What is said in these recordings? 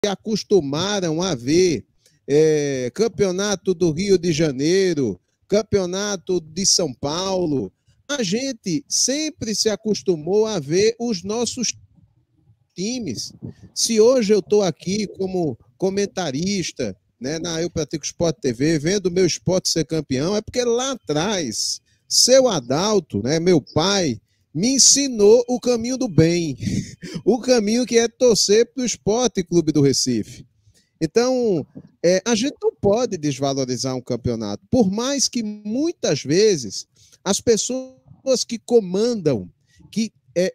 acostumaram a ver campeonato do Rio de Janeiro, campeonato de São Paulo, a gente sempre se acostumou a ver os nossos times. Se hoje eu estou aqui como comentarista, né, na Eu Pratico Sport TV, vendo o meu esporte ser campeão, é porque lá atrás, seu Adalto, né, meu pai, me ensinou o caminho do bem, o caminho que é torcer para o Esporte Clube do Recife. Então, a gente não pode desvalorizar um campeonato, por mais que muitas vezes as pessoas que comandam, que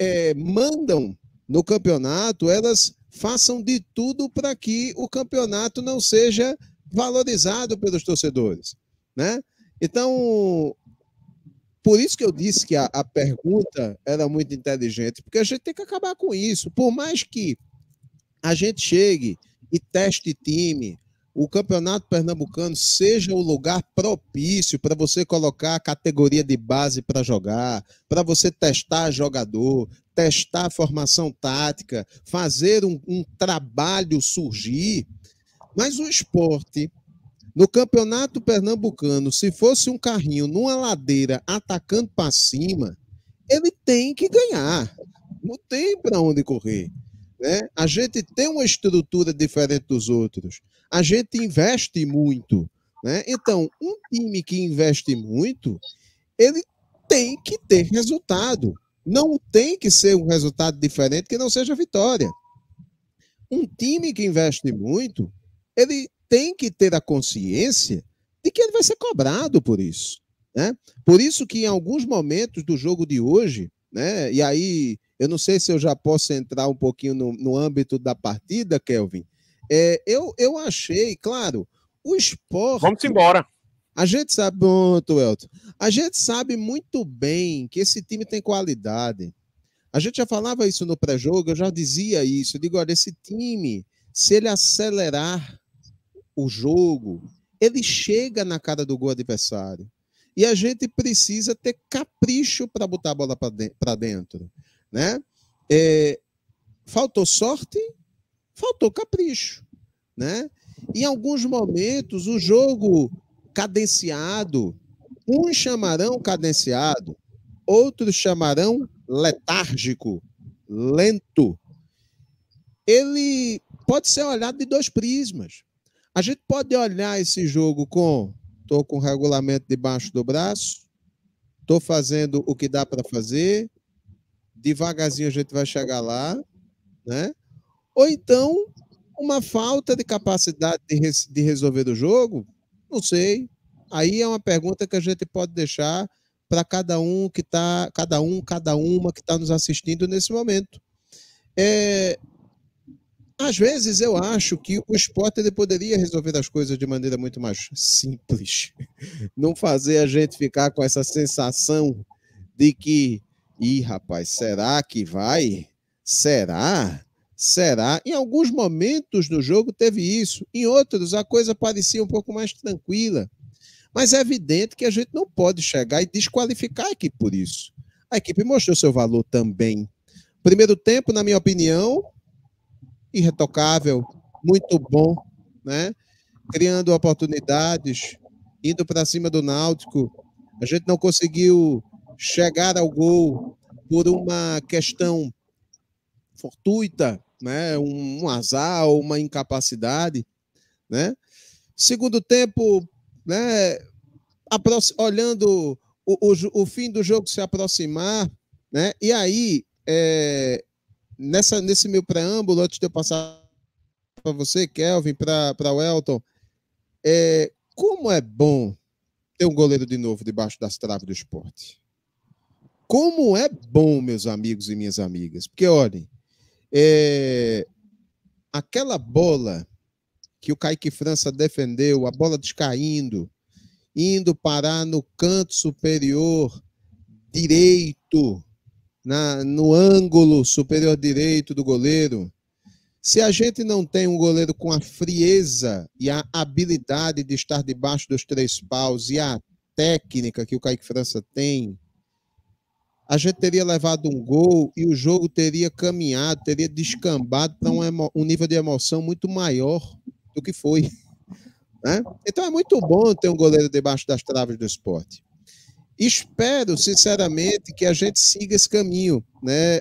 mandam no campeonato, elas façam de tudo para que o campeonato não seja valorizado pelos torcedores, né? Então, por isso que eu disse que a pergunta era muito inteligente, porque a gente tem que acabar com isso. Por mais que a gente chegue e teste time, o Campeonato Pernambucano seja o lugar propício para você colocar a categoria de base para jogar, para você testar jogador, testar a formação tática, fazer um trabalho surgir. Mas o esporte, no Campeonato Pernambucano, se fosse um carrinho numa ladeira atacando para cima, ele tem que ganhar. Não tem para onde correr. Né? A gente tem uma estrutura diferente dos outros. A gente investe muito. Né? Então, um time que investe muito, ele tem que ter resultado. Não tem que ser um resultado diferente que não seja vitória. Um time que investe muito, ele tem que ter a consciência de que ele vai ser cobrado por isso. Né? Por isso que em alguns momentos do jogo de hoje, né, e aí eu não sei se eu já posso entrar um pouquinho no âmbito da partida, Kelvin, eu achei, claro, o esporte... Vamos embora. A gente sabe, pronto, Elton, a gente sabe muito bem que esse time tem qualidade. A gente já falava isso no pré-jogo, eu já dizia isso. Eu digo, olha, esse time, se ele acelerar o jogo, ele chega na cara do gol adversário. E a gente precisa ter capricho para botar a bola para dentro. Né? Faltou sorte, faltou capricho. Né? Em alguns momentos, o jogo cadenciado, uns chamarão cadenciado, outros chamarão letárgico, lento. Ele pode ser olhado de dois prismas. A gente pode olhar esse jogo estou com o regulamento debaixo do braço, estou fazendo o que dá para fazer, devagarzinho a gente vai chegar lá, né? Ou então, uma falta de capacidade de resolver o jogo, não sei. Aí é uma pergunta que a gente pode deixar para cada uma que está nos assistindo nesse momento. Às vezes eu acho que o esporte ele poderia resolver as coisas de maneira muito mais simples. Não fazer a gente ficar com essa sensação de que, rapaz, será que vai? Será? Será? Em alguns momentos do jogo teve isso. Em outros, a coisa parecia um pouco mais tranquila. Mas é evidente que a gente não pode chegar e desqualificar a equipe por isso. A equipe mostrou seu valor também. Primeiro tempo, na minha opinião, irretocável, muito bom, né? Criando oportunidades, indo para cima do Náutico. A gente não conseguiu chegar ao gol por uma questão fortuita, né? Um azar, uma incapacidade, né? Segundo tempo, né? Olhando o fim do jogo se aproximar, né? E aí, nesse meu preâmbulo, antes de eu passar para você, Kelvin, para o Elton, como é bom ter um goleiro de novo debaixo das traves do esporte. Como é bom, meus amigos e minhas amigas. Porque, olhem, aquela bola que o Kaique França defendeu, a bola descaindo, indo parar no canto superior direito, no ângulo superior direito do goleiro. Se a gente não tem um goleiro com a frieza e a habilidade de estar debaixo dos três paus e a técnica que o Kaique França tem, a gente teria levado um gol e o jogo teria caminhado, teria descambado para um nível de emoção muito maior do que foi. Né? Então é muito bom ter um goleiro debaixo das traves do Sport. Espero, sinceramente, que a gente siga esse caminho. Né?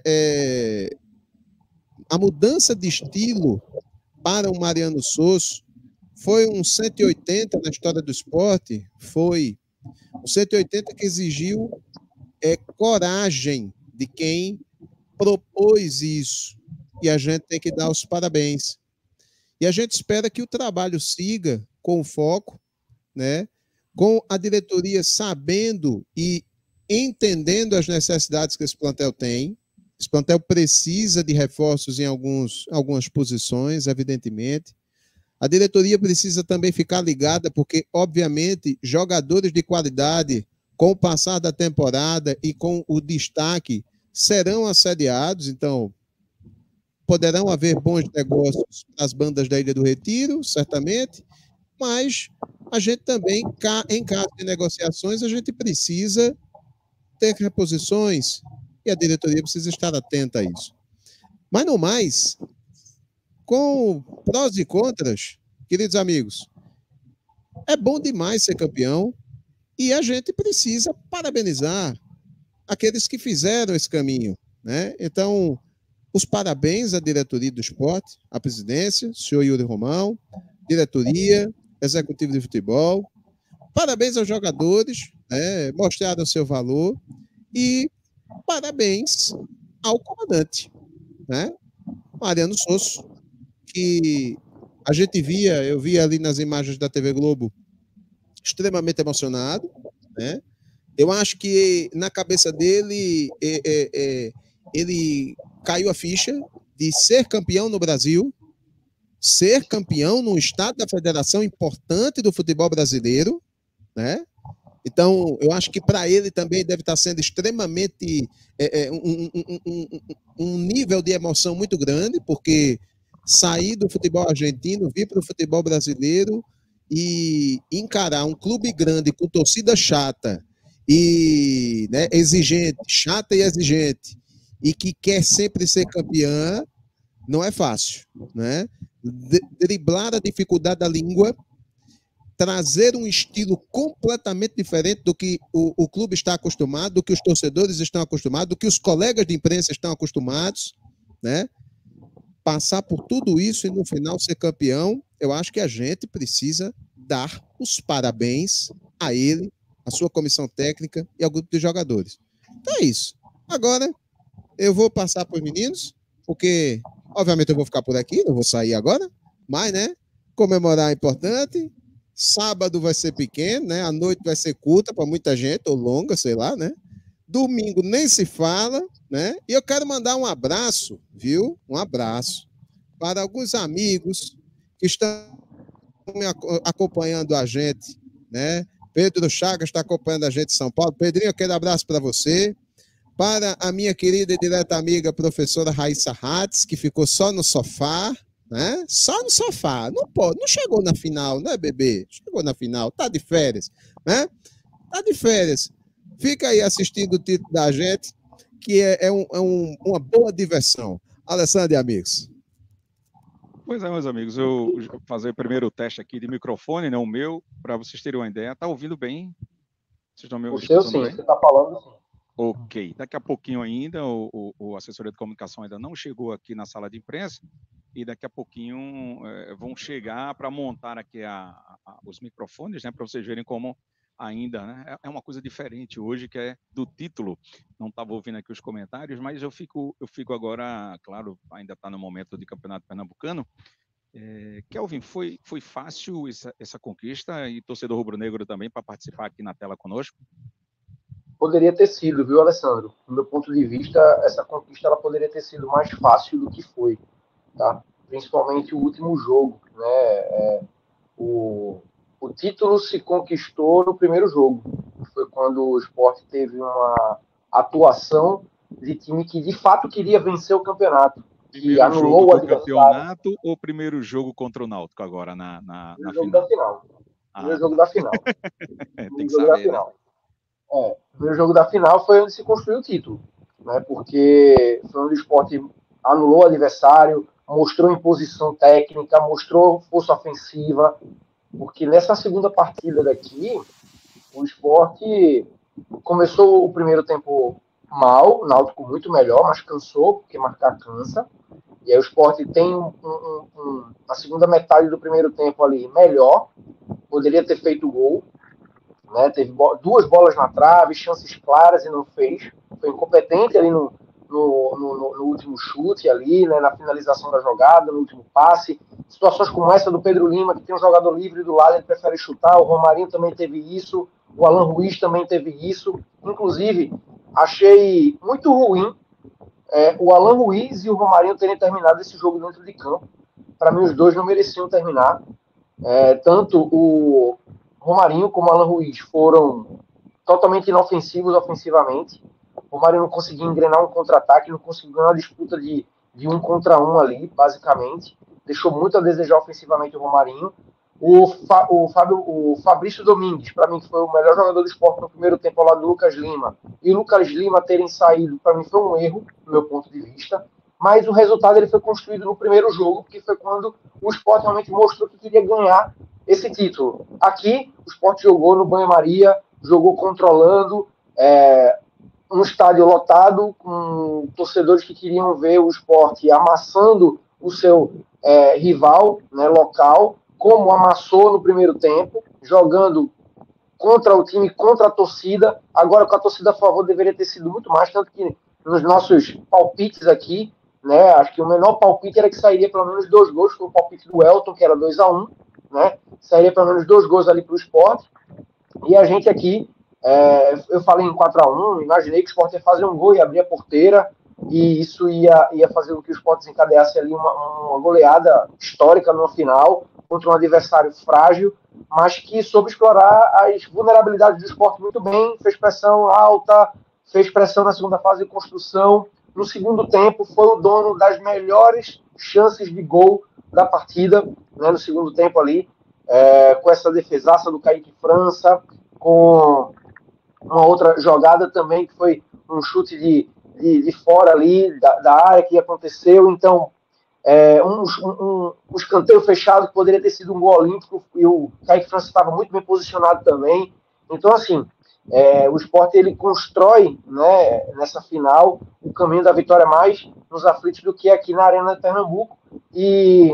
A mudança de estilo para o Mariano Sosso foi um 180 na história do esporte, foi um 180 que exigiu coragem de quem propôs isso. E a gente tem que dar os parabéns. E a gente espera que o trabalho siga com foco, né? Com a diretoria sabendo e entendendo as necessidades que esse plantel tem. Esse plantel precisa de reforços em algumas posições, evidentemente. A diretoria precisa também ficar ligada, porque, obviamente, jogadores de qualidade, com o passar da temporada e com o destaque, serão assediados. Então, poderão haver bons negócios nas bandas da Ilha do Retiro, certamente, mas a gente também, em caso de negociações, a gente precisa ter reposições e a diretoria precisa estar atenta a isso. Mas no mais, com prós e contras, queridos amigos, é bom demais ser campeão e a gente precisa parabenizar aqueles que fizeram esse caminho, né? Então, os parabéns à diretoria do esporte, à presidência, senhor Yuri Romão, diretoria, executivo de futebol. Parabéns aos jogadores, né? Mostraram seu valor e parabéns ao comandante, né? Mariano Sosso, que a gente eu via ali nas imagens da TV Globo, extremamente emocionado, né? Eu acho que na cabeça dele, ele caiu a ficha de ser campeão no Brasil, ser campeão num estado da federação importante do futebol brasileiro, né? Então, eu acho que para ele também deve estar sendo extremamente um nível de emoção muito grande, porque sair do futebol argentino, vir para o futebol brasileiro e encarar um clube grande com torcida chata e, né, exigente, chata e exigente, e que quer sempre ser campeã, não é fácil, né? Driblar a dificuldade da língua, trazer um estilo completamente diferente do que o clube está acostumado, do que os torcedores estão acostumados, do que os colegas de imprensa estão acostumados, né? Passar por tudo isso e no final ser campeão, eu acho que a gente precisa dar os parabéns a ele, a sua comissão técnica e ao grupo de jogadores. Então é isso. Agora, eu vou passar para os meninos, porque, obviamente, eu vou ficar por aqui, não vou sair agora, mas, né, comemorar é importante. Sábado vai ser pequeno, né? A noite vai ser curta para muita gente, ou longa, sei lá, né? Domingo nem se fala, né? E eu quero mandar um abraço, viu? Um abraço para alguns amigos que estão acompanhando a gente, né? Pedro Chagas está acompanhando a gente em São Paulo. Pedrinho, aquele abraço para você. Para a minha querida e direta amiga professora Raíssa Hatz, que ficou só no sofá, né? Só no sofá. Não pode, não chegou na final, né, bebê? Chegou na final, tá de férias, né? Tá de férias. Fica aí assistindo o título da gente, que uma boa diversão. Alessandro e amigos. Pois é, meus amigos, eu vou fazer o primeiro teste aqui de microfone, né, o meu, para vocês terem uma ideia. Tá ouvindo bem? Vocês estão me ouvindo? O seu sim, bem? Você tá falando sim. Ok, daqui a pouquinho ainda, o assessoria de comunicação ainda não chegou aqui na sala de imprensa, e daqui a pouquinho vão chegar para montar aqui os microfones, né, para vocês verem como ainda, né, é uma coisa diferente hoje, que é do título. Não estava ouvindo aqui os comentários, mas eu fico agora, claro, ainda está no momento de Campeonato Pernambucano. Kelvin, foi fácil essa conquista, e torcedor rubro-negro também, para participar aqui na tela conosco? Poderia ter sido, viu, Alessandro? Do meu ponto de vista, essa conquista ela poderia ter sido mais fácil do que foi, tá? Principalmente o último jogo, né? O título se conquistou no primeiro jogo. Foi quando o Sport teve uma atuação de time que de fato queria vencer o campeonato. Primeiro anulou jogo do campeonato ou primeiro jogo contra o Náutico agora na final? Da final. Primeiro jogo da final. Tem que saber, né? O primeiro jogo da final foi onde se construiu o título, né? Porque foi onde o Sport anulou o adversário, mostrou imposição técnica, mostrou força ofensiva, porque nessa segunda partida daqui, o Sport começou o primeiro tempo mal, o Náutico muito melhor, mas cansou, porque marcar cansa. E aí o Sport tem a segunda metade do primeiro tempo ali melhor, poderia ter feito gol, né? Teve duas bolas na trave, chances claras e não fez. Foi incompetente ali no último chute ali, né? Na finalização da jogada, no último passe. Situações como essa do Pedro Lima, que tem um jogador livre do lado, ele prefere chutar. O Romarinho também teve isso. O Alan Ruiz também teve isso. Inclusive, achei muito ruim o Alan Ruiz e o Romarinho terem terminado esse jogo dentro de campo. Para mim, os dois não mereciam terminar. Tanto o Romarinho como o Alan Ruiz foram totalmente inofensivos ofensivamente. O Romarinho não conseguiu engrenar um contra-ataque, não conseguiu ganhar uma disputa de 1 contra 1 ali, basicamente. Deixou muito a desejar ofensivamente o Romarinho. O Fabrício Domingues, para mim, que foi o melhor jogador do Sport no primeiro tempo ao lado do Lucas Lima, e o Lucas Lima terem saído, para mim, foi um erro, do meu ponto de vista. Mas o resultado ele foi construído no primeiro jogo, que foi quando o Sport realmente mostrou que queria ganhar esse título. Aqui, o Sport jogou no banho-maria, jogou controlando, um estádio lotado, com torcedores que queriam ver o Sport amassando o seu rival, né, local, como amassou no primeiro tempo, jogando contra o time, contra a torcida. Agora, com a torcida a favor, deveria ter sido muito mais, tanto que nos nossos palpites aqui, né, acho que o menor palpite era que sairia pelo menos 2 gols, foi o palpite do Elton, que era 2-1, né, sairia pelo menos 2 gols ali para o Sport, e a gente aqui, eu falei em 4-1, imaginei que o Sport ia fazer um gol e abrir a porteira, e isso ia fazer com que o Sport desencadeasse ali uma goleada histórica no final, contra um adversário frágil, mas que soube explorar as vulnerabilidades do Sport muito bem, fez pressão alta, fez pressão na segunda fase de construção. No segundo tempo, foi o dono das melhores chances de gol da partida, né, no segundo tempo ali, com essa defesaça do Kaique França, com uma outra jogada também, que foi um chute de fora ali, da área que aconteceu. Então, um escanteio fechado que poderia ter sido um gol olímpico, e o Kaique França estava muito bem posicionado também. Então, assim, o Sport ele constrói, né, nessa final o caminho da vitória mais nos aflitos do que aqui na Arena de Pernambuco. E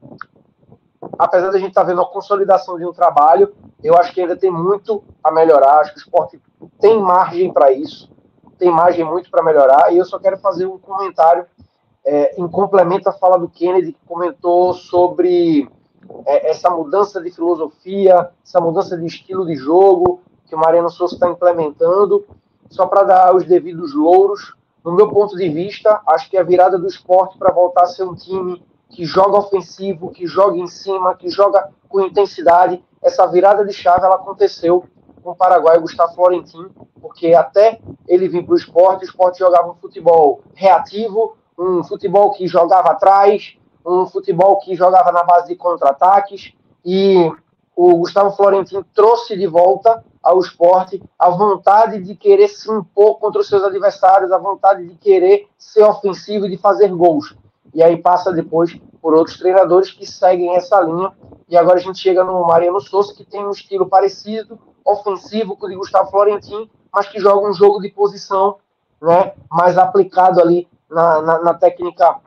apesar de a gente estar vendo a consolidação de um trabalho, eu acho que ainda tem muito a melhorar. Acho que o Sport tem margem para isso, tem margem muito para melhorar. E eu só quero fazer um comentário em complemento à fala do Kennedy, que comentou sobre essa mudança de filosofia, essa mudança de estilo de jogo que o Mariano Souza está implementando. Só para dar os devidos louros, no meu ponto de vista, acho que a virada do Sport para voltar a ser um time que joga ofensivo, que joga em cima, que joga com intensidade, essa virada de chave ela aconteceu com o paraguaio Gustavo Florentin, porque até ele vir para o Sport jogava um futebol reativo, um futebol que jogava atrás, um futebol que jogava na base de contra-ataques, e o Gustavo Florentin trouxe de volta ao Sport a vontade de querer se impor contra os seus adversários, a vontade de querer ser ofensivo e de fazer gols. E aí passa depois por outros treinadores que seguem essa linha. E agora a gente chega no Mariano Souza, que tem um estilo parecido, ofensivo com o de Gustavo Florentin, mas que joga um jogo de posição, né, mais aplicado ali na técnica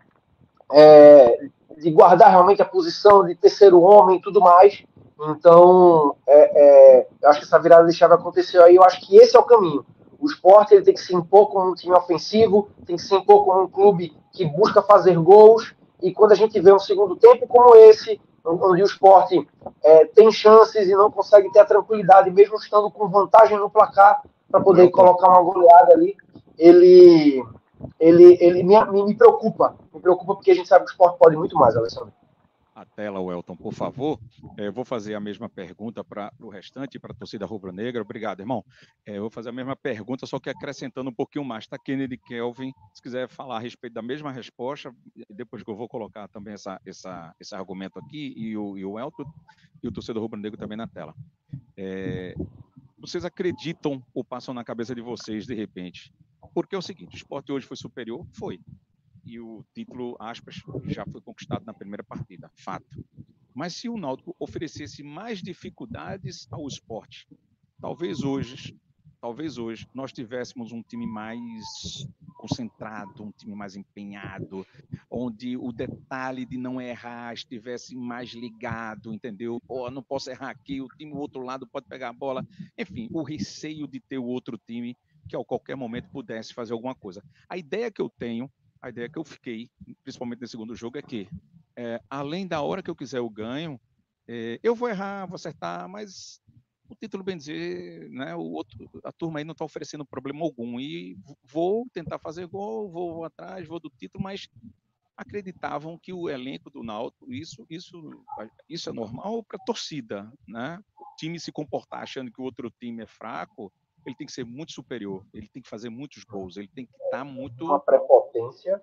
de guardar realmente a posição, de terceiro homem e tudo mais. Então, eu acho que essa virada de chave aconteceu aí. Eu acho que esse é o caminho. O Sport ele tem que se impor como um time ofensivo, tem que se impor como um clube que busca fazer gols. E quando a gente vê um segundo tempo como esse, onde o Sport tem chances e não consegue ter a tranquilidade, mesmo estando com vantagem no placar, para poder colocar uma goleada ali, ele me preocupa. Me preocupa porque a gente sabe que o Sport pode muito mais, Alessandro. A tela, Welton, por favor. Eu vou fazer a mesma pergunta para o restante, para a torcida rubro-negra. Obrigado, irmão. Eu vou fazer a mesma pergunta, só que acrescentando um pouquinho mais. Está Kennedy Kelvin, se quiser falar a respeito da mesma resposta, depois que eu vou colocar também esse argumento aqui, e o Welton, e o torcedor rubro-negro também na tela. vocês acreditam ou passam na cabeça de vocês, de repente? Porque é o seguinte, o Sport hoje foi superior? Foi. E o título, aspas, já foi conquistado na primeira partida, fato. Mas se o Náutico oferecesse mais dificuldades ao Sport, talvez hoje nós tivéssemos um time mais concentrado, um time mais empenhado, onde o detalhe de não errar estivesse mais ligado, entendeu? Não posso errar aqui, o time do outro lado pode pegar a bola. Enfim, o receio de ter o outro time que a qualquer momento pudesse fazer alguma coisa. A ideia que eu tenho, a ideia que eu fiquei, principalmente no segundo jogo, é que além da hora que eu quiser eu ganho, eu vou errar, vou acertar, mas o título, bem dizer, né, a turma aí não está oferecendo problema algum, e vou tentar fazer gol, vou atrás, vou do título, mas acreditavam que o elenco do Náutico, isso é normal para a torcida, né? O time se comportar achando que o outro time é fraco, ele tem que ser muito superior, ele tem que fazer muitos gols, ele tem que estar muito... Uma prepotência,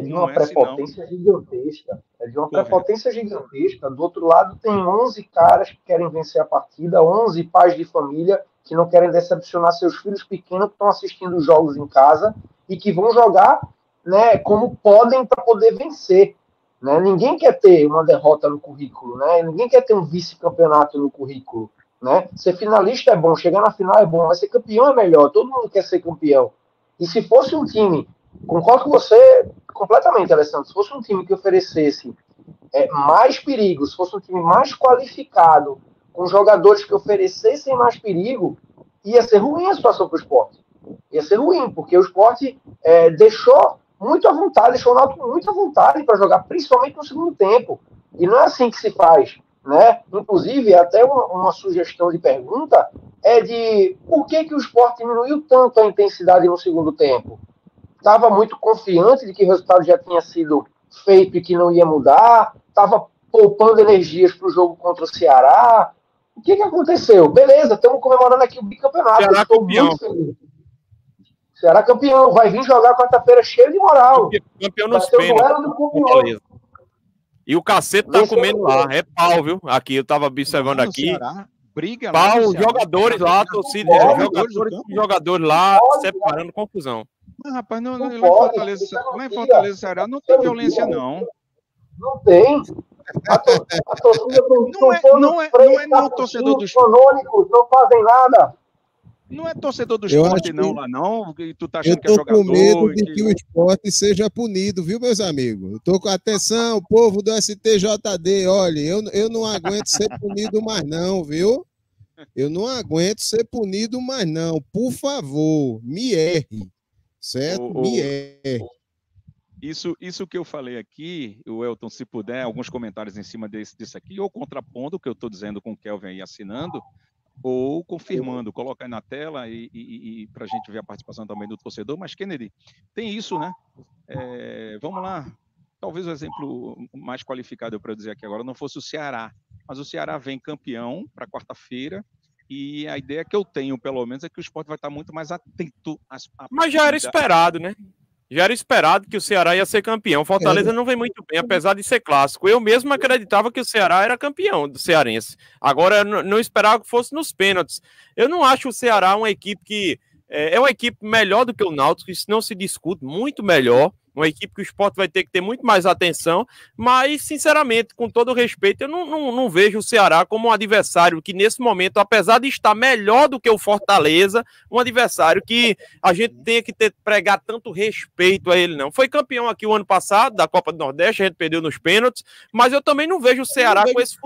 gigantesca. É de uma prepotência gigantesca. Do outro lado, tem 11 caras que querem vencer a partida, 11 pais de família que não querem decepcionar seus filhos pequenos que estão assistindo os jogos em casa e que vão jogar, né, como podem para poder vencer. Né? Ninguém quer ter uma derrota no currículo, né? Ninguém quer ter um vice-campeonato no currículo. Né? Ser finalista é bom, chegar na final é bom, mas ser campeão é melhor, todo mundo quer ser campeão. E se fosse um time, concordo com você completamente, Alessandro, se fosse um time que oferecesse mais perigo, se fosse um time mais qualificado, com jogadores que oferecessem mais perigo, ia ser ruim a situação para o Sport. Ia ser ruim, porque o Sport deixou muito à vontade, deixou o Náutico muito à vontade para jogar, principalmente no segundo tempo. E não é assim que se faz. Né? Inclusive, até uma sugestão de pergunta é de por que o Sport diminuiu tanto a intensidade no segundo tempo? Estava muito confiante de que o resultado já tinha sido feito e que não ia mudar, estava poupando energias para o jogo contra o Ceará. O que aconteceu? Beleza, estamos comemorando aqui o bicampeonato. Ceará campeão. Ceará campeão, vai vir jogar quarta-feira cheio de moral. Campeão nos pênaltis. E o cacete tá comendo lá, é pau, viu? Aqui, eu tava observando aqui. Ceará, briga lá. Pau, jogadores lá, torcida, jogadores lá, separando confusão. Mas, rapaz, lá em Fortaleza, Ceará, não tem violência, não. Não tem. A torcida não é torcedor do Sport. Não fazem nada. Não é torcedor do Sport, não, lá não, e tu tá achando que é jogador. Eu tô com medo de que o Sport seja punido, viu, meus amigos? Eu tô com atenção, povo do STJD, olha, eu não aguento ser punido mais não, viu? Eu não aguento ser punido mais não, por favor, me erre, certo? Me erre. Isso que eu falei aqui, o Elton, se puder, alguns comentários em cima disso aqui, ou contrapondo o que eu tô dizendo com o Kelvin aí assinando, ou confirmando, coloca aí na tela e para a gente ver a participação também do torcedor. Mas, Kennedy, tem isso, né? Vamos lá. Talvez o exemplo mais qualificado para eu dizer aqui agora não fosse o Ceará, mas o Ceará vem campeão para quarta-feira e a ideia que eu tenho, pelo menos, é que o Sport vai estar muito mais atento às... Mas já era esperado, né? Já era esperado que o Ceará ia ser campeão. Fortaleza não vem muito bem, apesar de ser clássico. Eu mesmo acreditava que o Ceará era campeão do cearense. Agora, não esperava que fosse nos pênaltis. Eu não acho o Ceará uma equipe que... É uma equipe melhor do que o Náutico, isso não se discute, muito melhor. Uma equipe que o Sport vai ter que ter muito mais atenção, mas, sinceramente, com todo o respeito, eu não vejo o Ceará como um adversário que, nesse momento, apesar de estar melhor do que o Fortaleza, um adversário que a gente tenha que pregar tanto respeito a ele, não. Foi campeão aqui o ano passado, da Copa do Nordeste, a gente perdeu nos pênaltis, mas eu também não vejo o Ceará com esse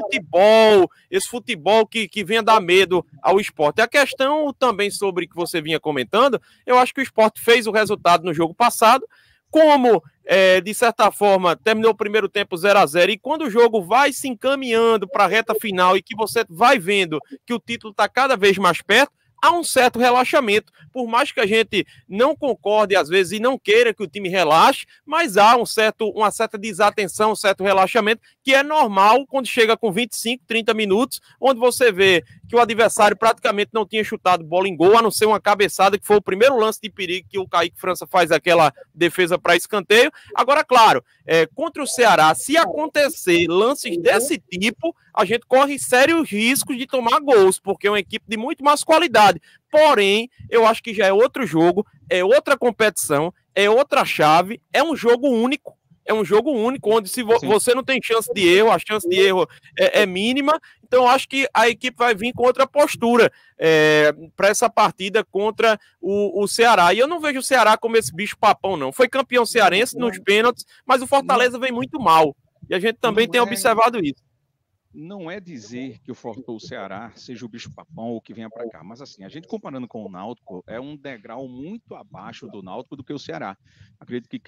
futebol que venha dar medo ao Sport. E a questão também sobre o que você vinha comentando, eu acho que o Sport fez o resultado no jogo passado, como, de certa forma, terminou o primeiro tempo 0-0, e quando o jogo vai se encaminhando para a reta final e que você vai vendo que o título está cada vez mais perto, há um certo relaxamento, por mais que a gente não concorde às vezes e não queira que o time relaxe, mas há uma certa desatenção, um certo relaxamento, que é normal quando chega com 25, 30 minutos, onde você vê que o adversário praticamente não tinha chutado bola em gol, a não ser uma cabeçada, que foi o primeiro lance de perigo que o Kaique França faz aquela defesa para escanteio. Agora, claro, contra o Ceará, se acontecer lances desse tipo, a gente corre sérios riscos de tomar gols, porque é uma equipe de muito mais qualidade. intensidade. Porém, eu acho que já é outro jogo, é outra competição, é outra chave, é um jogo único. É um jogo único, onde se você não tem chance de erro, a chance de erro é mínima. Então, eu acho que a equipe vai vir com outra postura para essa partida contra o Ceará. E eu não vejo o Ceará como esse bicho-papão, não. Foi campeão cearense nos pênaltis, mas o Fortaleza vem muito mal. E a gente também tem observado isso. Não é dizer que o Ceará seja o bicho-papão ou que venha para cá, mas assim, a gente comparando com o Náutico, é um degrau muito abaixo do Náutico do que o Ceará. Acredito que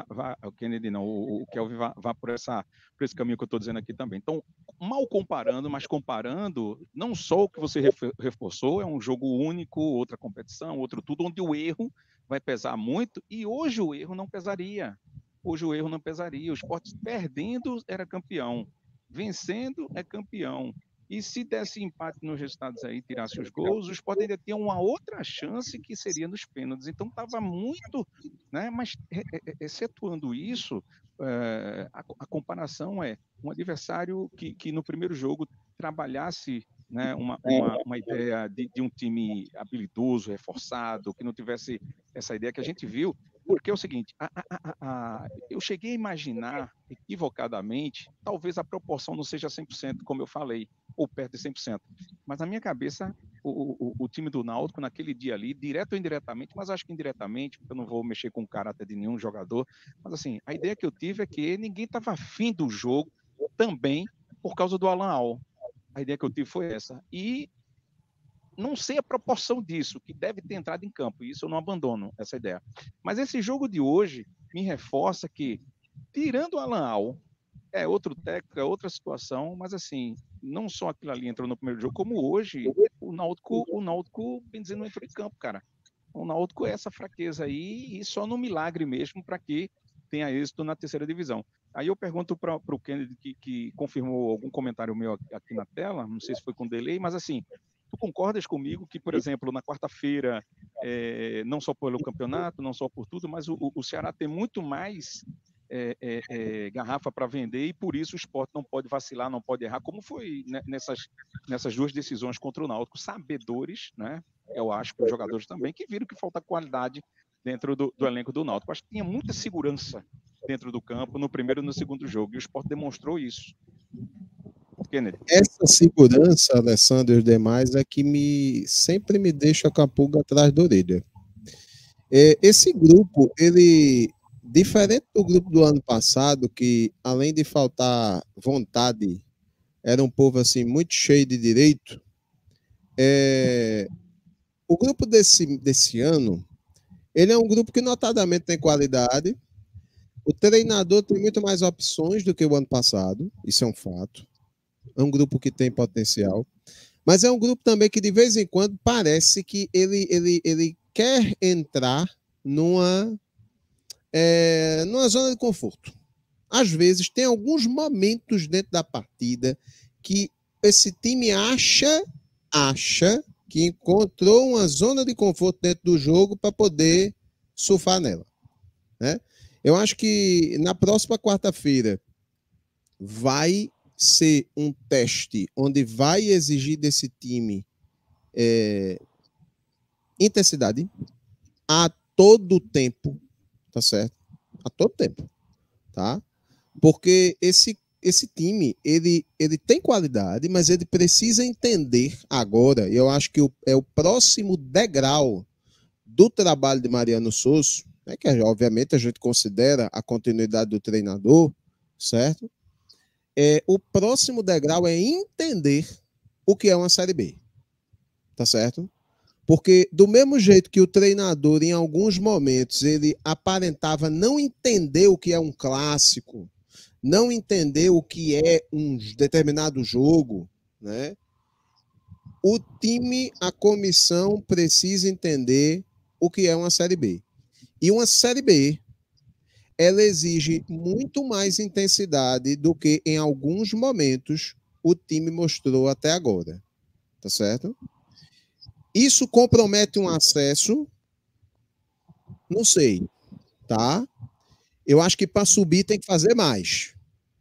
o Kelvin vá por esse caminho que eu estou dizendo aqui também. Então, mal comparando, mas comparando, não só o que você reforçou, é um jogo único, outra competição, outro tudo, onde o erro vai pesar muito, e hoje o erro não pesaria. Hoje o erro não pesaria. O Sport perdendo era campeão. Vencendo é campeão. E se desse empate nos resultados aí, tirasse os gols, o Sport ainda tinha uma outra chance que seria nos pênaltis. Então estava muito, né? Mas excetuando isso, a comparação é um adversário que no primeiro jogo trabalhasse, né, uma ideia de um time habilidoso, reforçado, que não tivesse essa ideia que a gente viu. Porque é o seguinte, eu cheguei a imaginar, equivocadamente, talvez a proporção não seja 100%, como eu falei, ou perto de 100%, mas na minha cabeça, o time do Náutico, naquele dia ali, direto ou indiretamente, mas acho que indiretamente, porque eu não vou mexer com o caráter de nenhum jogador, mas assim, a ideia que eu tive é que ninguém estava afim do jogo também por causa do Alan Al. A ideia que eu tive foi essa. E não sei a proporção disso, que deve ter entrado em campo, isso eu não abandono, essa ideia. Mas esse jogo de hoje me reforça que, tirando o Alan Al, é outro técnico, é outra situação, mas assim, não só aquilo ali entrou no primeiro jogo, como hoje, o Náutico, bem dizendo, não entrou em campo, cara. O Náutico é essa fraqueza aí, e só no milagre mesmo para que tenha êxito na terceira divisão. Aí eu pergunto para o Kennedy, que confirmou algum comentário meu aqui na tela, não sei se foi com delay, mas assim, tu concordas comigo que, por exemplo, na quarta-feira, não só pelo campeonato, não só por tudo, mas o Ceará tem muito mais garrafa para vender e por isso o Sport não pode vacilar, não pode errar, como foi, né, nessas duas decisões contra o Náutico, sabedores, né? Eu acho que os jogadores também, que viram que falta qualidade dentro do elenco do Náutico. Acho que tinha muita segurança dentro do campo no primeiro e no segundo jogo, e o Sport demonstrou isso. Kennedy. Essa segurança, Alessandro, e os demais, é que sempre me deixa com a pulga atrás da orelha. Esse grupo, ele, diferente do grupo do ano passado, que além de faltar vontade, era um povo assim muito cheio de direito, o grupo desse ano, ele é um grupo que notadamente tem qualidade. O treinador tem muito mais opções do que o ano passado, isso é um fato. É um grupo que tem potencial, mas é um grupo também que de vez em quando parece que ele quer entrar numa zona de conforto. Às vezes tem alguns momentos dentro da partida que esse time acha que encontrou uma zona de conforto dentro do jogo para poder surfar nela, né? Eu acho que na próxima quarta-feira vai ser um teste onde vai exigir desse time intensidade a todo tempo, tá certo? A todo tempo, tá? Porque esse time, ele tem qualidade, mas ele precisa entender agora, e eu acho que é o próximo degrau do trabalho de Mariano Souza, né, que obviamente a gente considera a continuidade do treinador, certo? O próximo degrau é entender o que é uma Série B, tá certo? Porque do mesmo jeito que o treinador, em alguns momentos, ele aparentava não entender o que é um clássico, não entender o que é um determinado jogo, né? O time, a comissão precisa entender o que é uma Série B. E uma Série B, ela exige muito mais intensidade do que em alguns momentos o time mostrou até agora, tá certo? Isso compromete um acesso? Não sei, tá? Eu acho que para subir tem que fazer mais,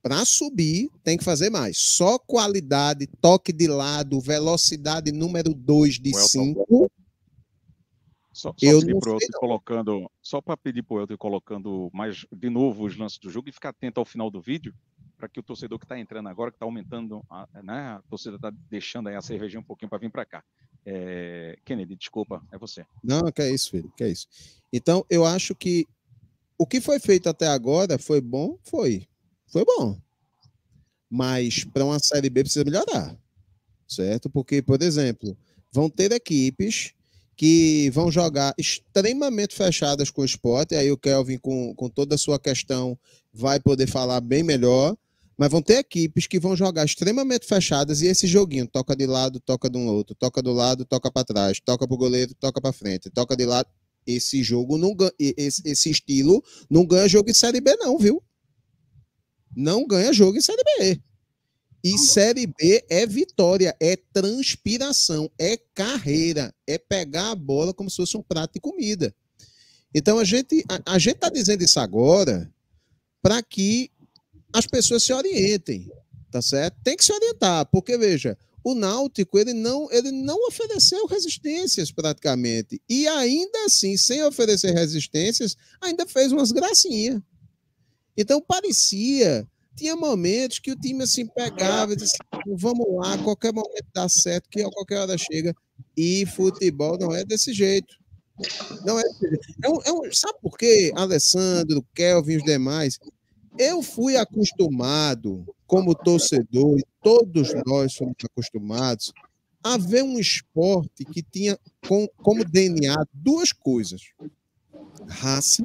para subir, tem que fazer mais. Só qualidade, toque de lado, velocidade número 2 de 5. Só pedir para o Elton colocando, só para pedir para o Elton colocando mais de novo os lances do jogo e ficar atento ao final do vídeo, para que o torcedor que está entrando agora, que está aumentando, né, a torcida está deixando aí a cervejinha um pouquinho para vir para cá. Kennedy, desculpa, é você. Não, que é isso, filho, que é isso. Então, eu acho que o que foi feito até agora foi bom? Foi bom. Mas para uma Série B precisa melhorar, certo? Porque, por exemplo, vão ter equipes que vão jogar extremamente fechadas com o Sport, e aí o Kelvin, com toda a sua questão, vai poder falar bem melhor, mas vão ter equipes que vão jogar extremamente fechadas, e esse joguinho, toca de lado, toca de um outro, toca do lado, toca para trás, toca para o goleiro, toca para frente, toca de lado. Esse jogo, não ganha, esse estilo não ganha jogo em Série B não, viu? Não ganha jogo em Série B. E Série B é vitória, é transpiração, é carreira, é pegar a bola como se fosse um prato de comida. Então a gente está dizendo isso agora para que as pessoas se orientem, tá certo? Tem que se orientar, porque veja, o Náutico ele não ofereceu resistências praticamente, e ainda assim, sem oferecer resistências, ainda fez umas gracinhas. Então parecia... Tinha momentos que o time assim pegava e disse, vamos lá, a qualquer momento dá certo, que a qualquer hora chega. E futebol não é desse jeito. Não é desse jeito. Sabe por quê, Alessandro, Kelvin e os demais? Eu fui acostumado, como torcedor, e todos nós fomos acostumados, a ver um esporte que tinha como DNA duas coisas. Raça.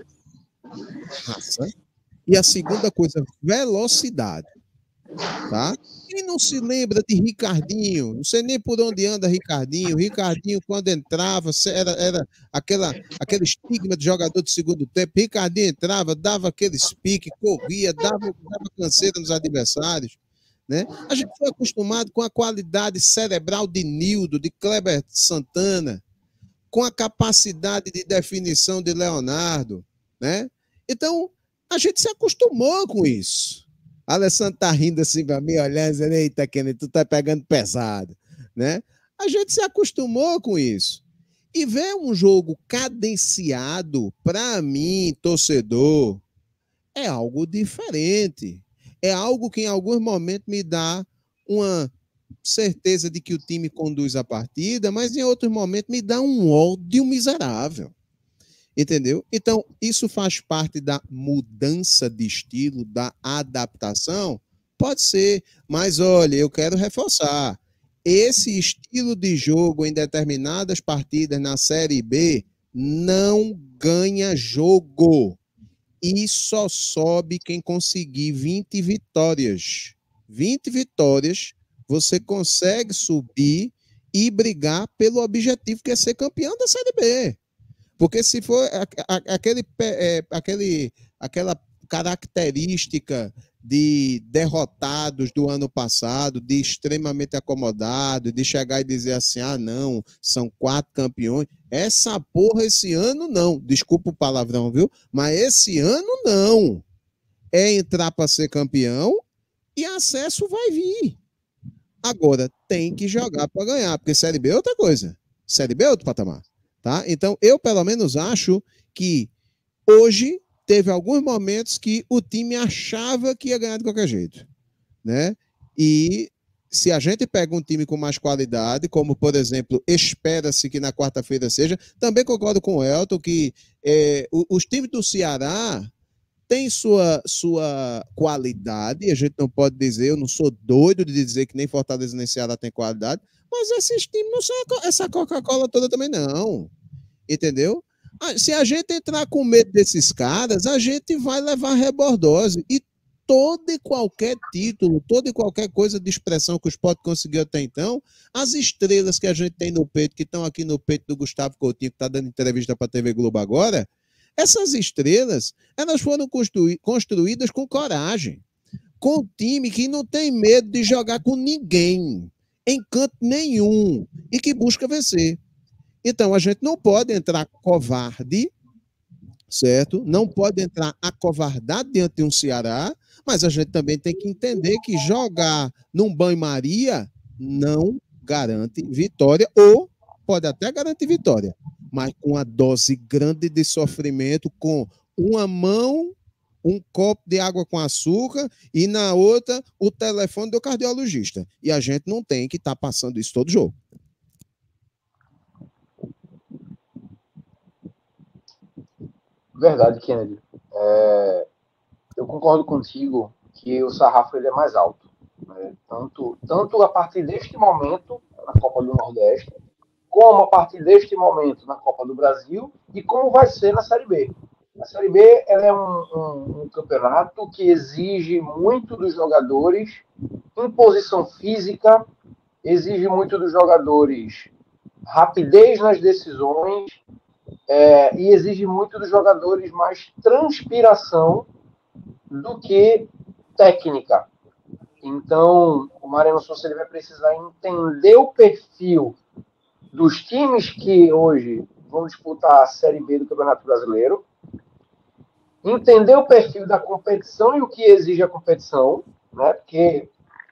E a segunda coisa, velocidade, tá? Quem não se lembra de Ricardinho? Não sei nem por onde anda Ricardinho. Ricardinho, quando entrava, era aquele estigma de jogador de segundo tempo. Ricardinho entrava, dava aquele pique, corria, dava canseira nos adversários, né? A gente foi acostumado com a qualidade cerebral de Nildo, de Kleber Santana, com a capacidade de definição de Leonardo, né? Então, a gente se acostumou com isso. Alessandro tá rindo assim para mim, olhando, dizendo, eita, Kennedy, tu tá pegando pesado, né? A gente se acostumou com isso. E ver um jogo cadenciado, para mim, torcedor, é algo diferente. É algo que em alguns momentos me dá uma certeza de que o time conduz a partida, mas em outros momentos me dá um ódio miserável. Entendeu? Então, isso faz parte da mudança de estilo, da adaptação? Pode ser, mas olha, eu quero reforçar. Esse estilo de jogo em determinadas partidas na Série B não ganha jogo. E só sobe quem conseguir 20 vitórias. 20 vitórias, você consegue subir e brigar pelo objetivo que é ser campeão da Série B. Porque se for aquela característica de derrotados do ano passado, de extremamente acomodado, de chegar e dizer assim, ah, não, são 4 campeões. Essa porra esse ano não. Desculpa o palavrão, viu? Mas esse ano não. É entrar para ser campeão e acesso vai vir. Agora, tem que jogar para ganhar, porque Série B é outra coisa. Série B é outro patamar. Tá? Então, eu pelo menos acho que hoje teve alguns momentos que o time achava que ia ganhar de qualquer jeito, né? E se a gente pega um time com mais qualidade, como, por exemplo, espera-se que na quarta-feira seja, também concordo com o Elton que os times do Ceará têm sua qualidade, a gente não pode dizer, eu não sou doido de dizer que nem Fortaleza nem Ceará tem qualidade, mas esses times não são essa Coca-Cola toda também não, entendeu? Se a gente entrar com medo desses caras, a gente vai levar rebordose, e todo e qualquer título, toda e qualquer coisa de expressão que o Sport conseguiu até então, as estrelas que a gente tem no peito, que estão aqui no peito do Gustavo Coutinho, que está dando entrevista para a TV Globo agora, essas estrelas, elas foram construídas com coragem, com um time que não tem medo de jogar com ninguém, em canto nenhum, e que busca vencer. Então, a gente não pode entrar covarde, certo? Não pode entrar acovardado diante de um Ceará, Mas a gente também tem que entender que jogar num banho-maria não garante vitória, ou pode até garantir vitória, mas com uma dose grande de sofrimento, com uma mão, um copo de água com açúcar e na outra o telefone do cardiologista. E a gente não tem que estar passando isso todo jogo. Verdade, Kennedy. Eu concordo contigo que o sarrafo ele é mais alto, né? Tanto a partir deste momento na Copa do Nordeste, como a partir deste momento na Copa do Brasil e como vai ser na Série B. A Série B ela é um campeonato que exige muito dos jogadores em posição física, exige muito dos jogadores rapidez nas decisões e exige muito dos jogadores mais transpiração do que técnica. Então, o Mariano Souza ele vai precisar entender o perfil dos times que hoje vão disputar a Série B do Campeonato Brasileiro, entender o perfil da competição e o que exige a competição, né? Porque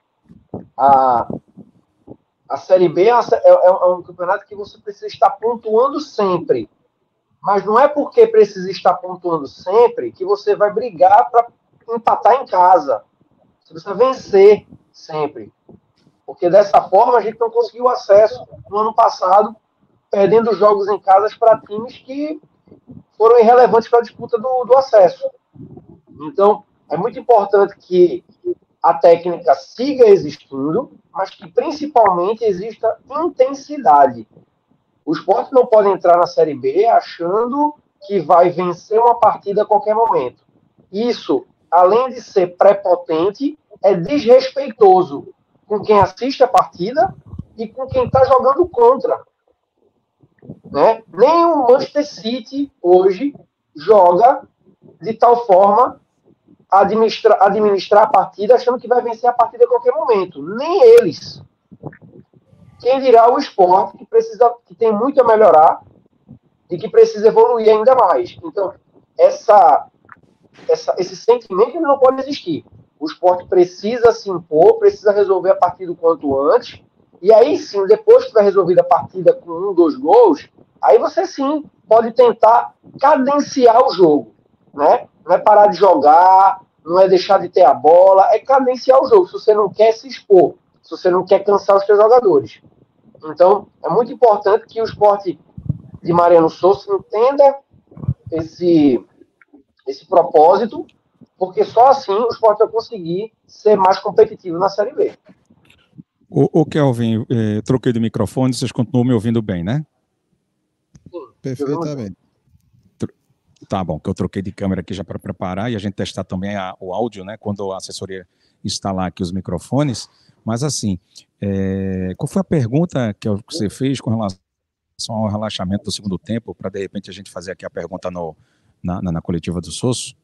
a Série B é um campeonato que você precisa estar pontuando sempre. Mas não é porque precisa estar pontuando sempre que você vai brigar para empatar em casa. Você precisa vencer sempre. Porque dessa forma a gente não conseguiu acesso no ano passado, perdendo jogos em casa para times que foram irrelevantes para a disputa do acesso. Então, é muito importante que a técnica siga existindo, mas que principalmente exista intensidade. O Sport não pode entrar na Série B achando que vai vencer uma partida a qualquer momento. Isso, além de ser prepotente, é desrespeitoso com quem assiste a partida e com quem está jogando contra. Né? Nem o Manchester City hoje joga de tal forma administrar a partida achando que vai vencer a partida a qualquer momento. Nem eles. Quem dirá o Sport, que tem muito a melhorar e que precisa evoluir ainda mais. Então, esse sentimento ele não pode existir. O Sport precisa se impor, precisa resolver a partida o quanto antes, e aí sim, depois que tiver resolvida a partida com 1, 2 gols, aí você sim pode tentar cadenciar o jogo. Né? Não é parar de jogar, não é deixar de ter a bola, é cadenciar o jogo, se você não quer se expor, se você não quer cansar os seus jogadores. Então, é muito importante que o Sport de Mariano Souza entenda esse propósito, porque só assim o Sport vai conseguir ser mais competitivo na Série B. O Kelvin, troquei de microfone, vocês continuam me ouvindo bem, né? Sim, perfeitamente. Tá bom, que eu troquei de câmera aqui já para preparar e a gente testar também o áudio, né, quando a assessoria instalar aqui os microfones. Mas assim, qual foi a pergunta que você fez com relação ao relaxamento do segundo tempo, para de repente a gente fazer aqui a pergunta na coletiva do Sosso?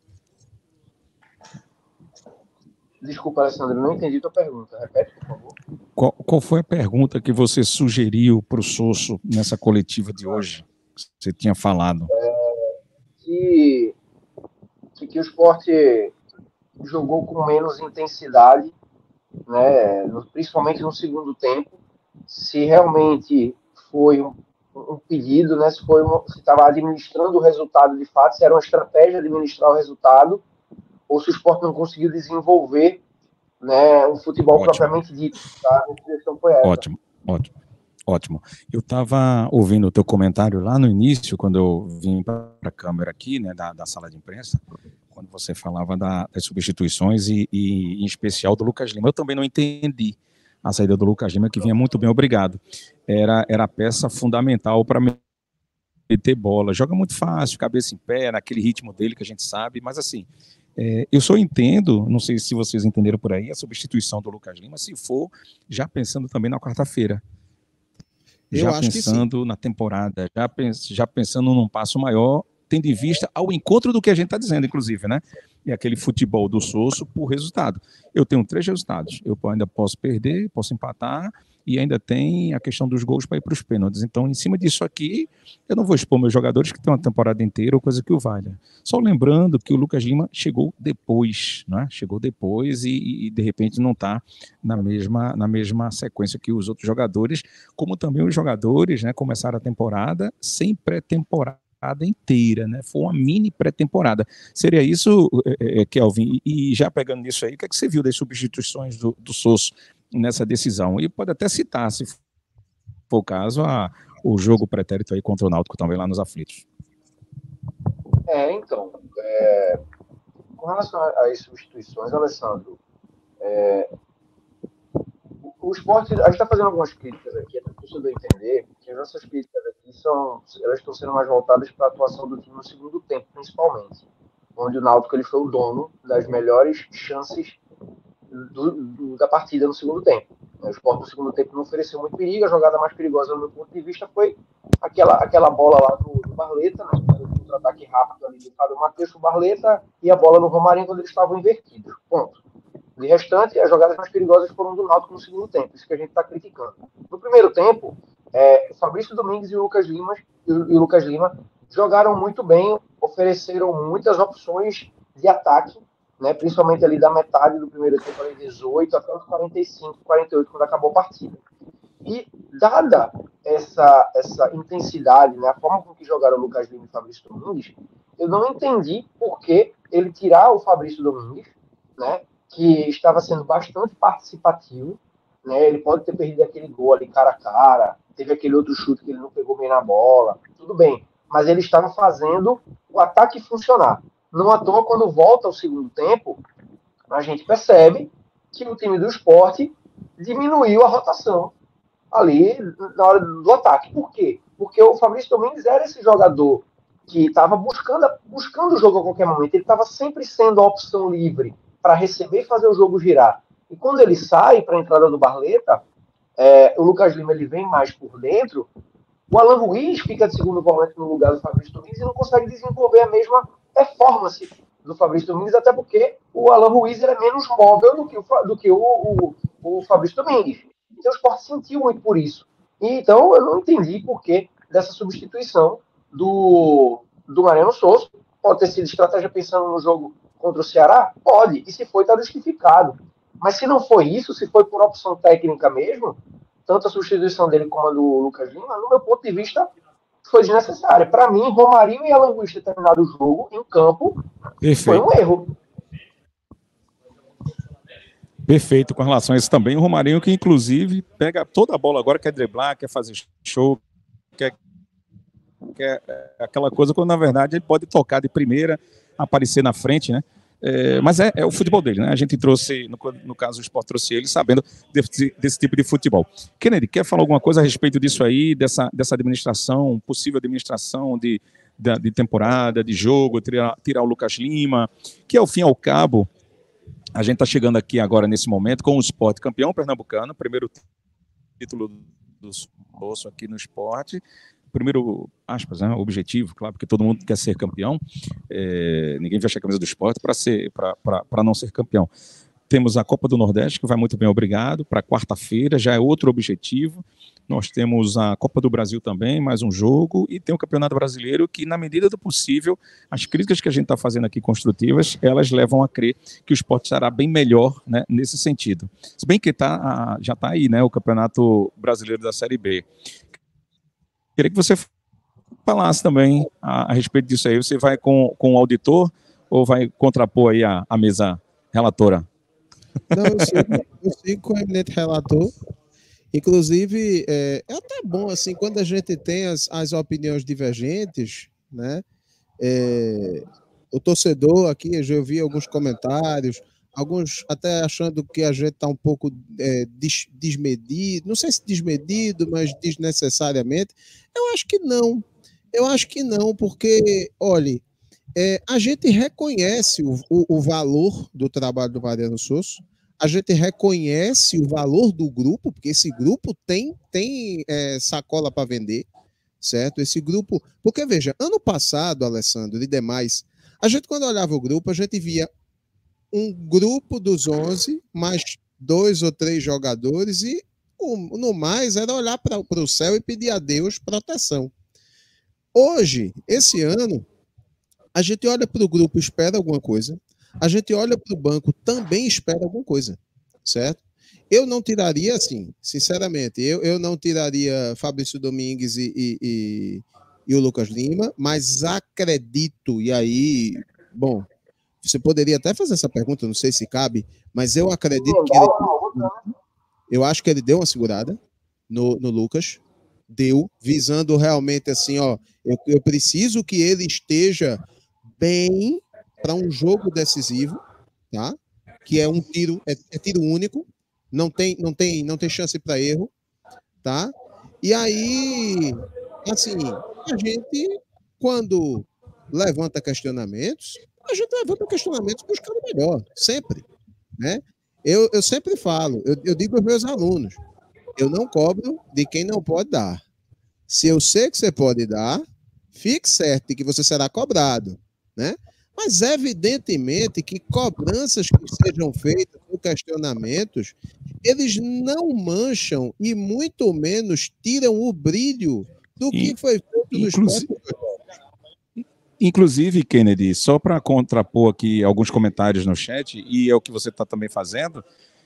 Desculpa, Alessandro, não entendi a tua pergunta. Repete, por favor. Qual foi a pergunta que você sugeriu para o Sosso nessa coletiva de hoje? Você tinha falado. Que o Sport jogou com menos intensidade, né, principalmente no segundo tempo. Se realmente foi um pedido, né, se estava administrando o resultado de fato, se era uma estratégia administrar o resultado, ou se o Sport não conseguiu desenvolver, né, um futebol propriamente dito. Tá? A questão foi essa. Ótimo. Eu estava ouvindo o teu comentário lá no início, quando eu vim para a câmera aqui, né, da sala de imprensa, quando você falava das substituições e em especial do Lucas Lima. Eu também não entendi a saída do Lucas Lima, que vinha muito bem, obrigado. Era a peça fundamental para meter bola. Joga muito fácil, cabeça em pé, naquele ritmo dele que a gente sabe, mas assim, eu só entendo, não sei se vocês entenderam por aí, a substituição do Lucas Lima, se for já pensando também na quarta-feira. Já pensando na temporada, já pensando num passo maior, tendo em vista ao encontro do que a gente está dizendo, inclusive, né? é aquele futebol do Sosso por resultado. Eu tenho 3 resultados, eu ainda posso perder, posso empatar, e ainda tem a questão dos gols para ir para os pênaltis. Então, em cima disso aqui, eu não vou expor meus jogadores que têm uma temporada inteira ou coisa que o valha. Só lembrando que o Lucas Lima chegou depois, né? Chegou depois e de repente não está na mesma sequência que os outros jogadores, como também os jogadores, né, começaram a temporada sem pré-temporada inteira, né? Foi uma mini pré-temporada. Seria isso, Kelvin? E já pegando nisso aí, o que é que você viu das substituições do Sosso nessa decisão? E pode até citar, se for o caso, o jogo pretérito aí contra o Náutico também lá nos aflitos. Então, com relação às substituições, Alessandro, o Sport, a gente está fazendo algumas críticas aqui, é preciso entender que as nossas críticas aqui elas estão sendo mais voltadas para a atuação do time no segundo tempo, principalmente, onde o Náutico ele foi o dono das melhores chances da partida no segundo tempo. O Sport no segundo tempo não ofereceu muito perigo, a jogada mais perigosa, no meu ponto de vista, foi aquela bola lá do Barleta, né, o contra-ataque rápido ali do Fábio Matheus, o Barleta, e a bola no Romarinho quando eles estavam invertidos. Ponto. De restante, as jogadas mais perigosas foram do Náutico no segundo tempo, isso que a gente está criticando. No primeiro tempo, o Fabrício Domingues e o Lucas Lima jogaram muito bem, ofereceram muitas opções de ataque, né, principalmente ali da metade do primeiro tempo, ali 18 até os 45, 48, quando acabou a partida. E, dada essa intensidade, né, a forma com que jogaram o Lucas Lima e o Fabrício Domingues, eu não entendi por que ele tirar o Fabrício Domingues, né, que estava sendo bastante participativo, né, ele pode ter perdido aquele gol ali cara a cara, teve aquele outro chute que ele não pegou bem na bola, tudo bem, mas ele estava fazendo o ataque funcionar. Não à toa, quando volta ao segundo tempo, a gente percebe que o time do Sport diminuiu a rotação ali na hora do ataque. Por quê? Porque o Fabrício Domingues era esse jogador que estava buscando o jogo a qualquer momento, ele estava sempre sendo a opção livre para receber e fazer o jogo girar. E quando ele sai para a entrada do Barleta, o Lucas Lima ele vem mais por dentro, o Alan Ruiz fica de segundo volante no lugar do Fabrício Domingues e não consegue desenvolver a mesma performance do Fabrício Domingues, até porque o Alan Ruiz é menos móvel do que o Fabrício Domingues. Então o Sport sentiu muito por isso. E, então eu não entendi por que dessa substituição do Mariano Sosso. Pode ter sido estratégia pensando no jogo contra o Ceará? Pode. E se foi, está justificado. Mas se não foi isso, se foi por opção técnica mesmo, tanto a substituição dele como a do Lucas Lima, no meu ponto de vista, foi desnecessária. Para mim, Romarinho e Alan Ruiz ter terminado o jogo em campo foi um erro. Perfeito com relação a isso também. O Romarinho que, inclusive, pega toda a bola agora, quer driblar, quer fazer show, quer aquela coisa quando, na verdade, ele pode tocar de primeira, aparecer na frente, né? Mas é o futebol dele, né? A gente trouxe, no caso o Sport trouxe ele sabendo desse tipo de futebol. Kennedy, quer falar alguma coisa a respeito disso aí, dessa administração, possível administração de temporada, de jogo, tirar o Lucas Lima, que ao fim e ao cabo, a gente está chegando aqui agora nesse momento com o Sport campeão pernambucano, primeiro título do Sosso aqui no Sport, primeiro, aspas, né, objetivo, claro, porque todo mundo quer ser campeão, ninguém veste a camisa do Sport para não ser campeão. Temos a Copa do Nordeste, que vai muito bem, obrigado, para quarta-feira, já é outro objetivo. Nós temos a Copa do Brasil também, mais um jogo, e tem o Campeonato Brasileiro, que, na medida do possível, as críticas que a gente está fazendo aqui construtivas, elas levam a crer que o Sport estará bem melhor, né, nesse sentido. Se bem que já está aí, né, o Campeonato Brasileiro da Série B. Queria que você falasse também a respeito disso aí. Você vai com o auditor ou vai contrapor aí a mesa relatora? Não, eu sigo com o eminente relator. Inclusive, é até bom, assim, quando a gente tem as opiniões divergentes, né? O torcedor aqui, eu já ouvi alguns comentários, alguns até achando que a gente está um pouco desmedido, não sei se desmedido, mas desnecessariamente. Eu acho que não, porque, olha, a gente reconhece o valor do trabalho do Mariano Sosso, a gente reconhece o valor do grupo, porque esse grupo tem sacola para vender, certo? Esse grupo, porque veja, ano passado, Alessandro e demais, A gente, quando olhava o grupo, a gente via um grupo dos 11, mais 2 ou 3 jogadores, e no mais era olhar para o céu e pedir a Deus proteção. Hoje, esse ano, a gente olha para o grupo e espera alguma coisa, a gente olha para o banco também espera alguma coisa, certo? Eu não tiraria, assim, sinceramente, eu não tiraria Fabrício Domingues e o Lucas Lima, mas acredito, e aí, bom, você poderia até fazer essa pergunta, não sei se cabe, mas eu acredito que eu acho que ele deu uma segurada no Lucas, deu, visando realmente assim, ó, eu preciso que ele esteja bem para um jogo decisivo, tá? Que é um tiro, é tiro único, não tem chance para erro, tá? E aí, assim, a gente, quando levanta questionamentos, a gente levanta questionamentos buscando melhor, sempre, né? Eu sempre falo, eu digo aos meus alunos, eu não cobro de quem não pode dar. Se eu sei que você pode dar, fique certo de que você será cobrado, né? Mas evidentemente que cobranças que sejam feitas ou questionamentos, eles não mancham e muito menos tiram o brilho do que foi feito no esporte. Inclusive, Kennedy, só para contrapor aqui alguns comentários no chat, e é o que você está também fazendo,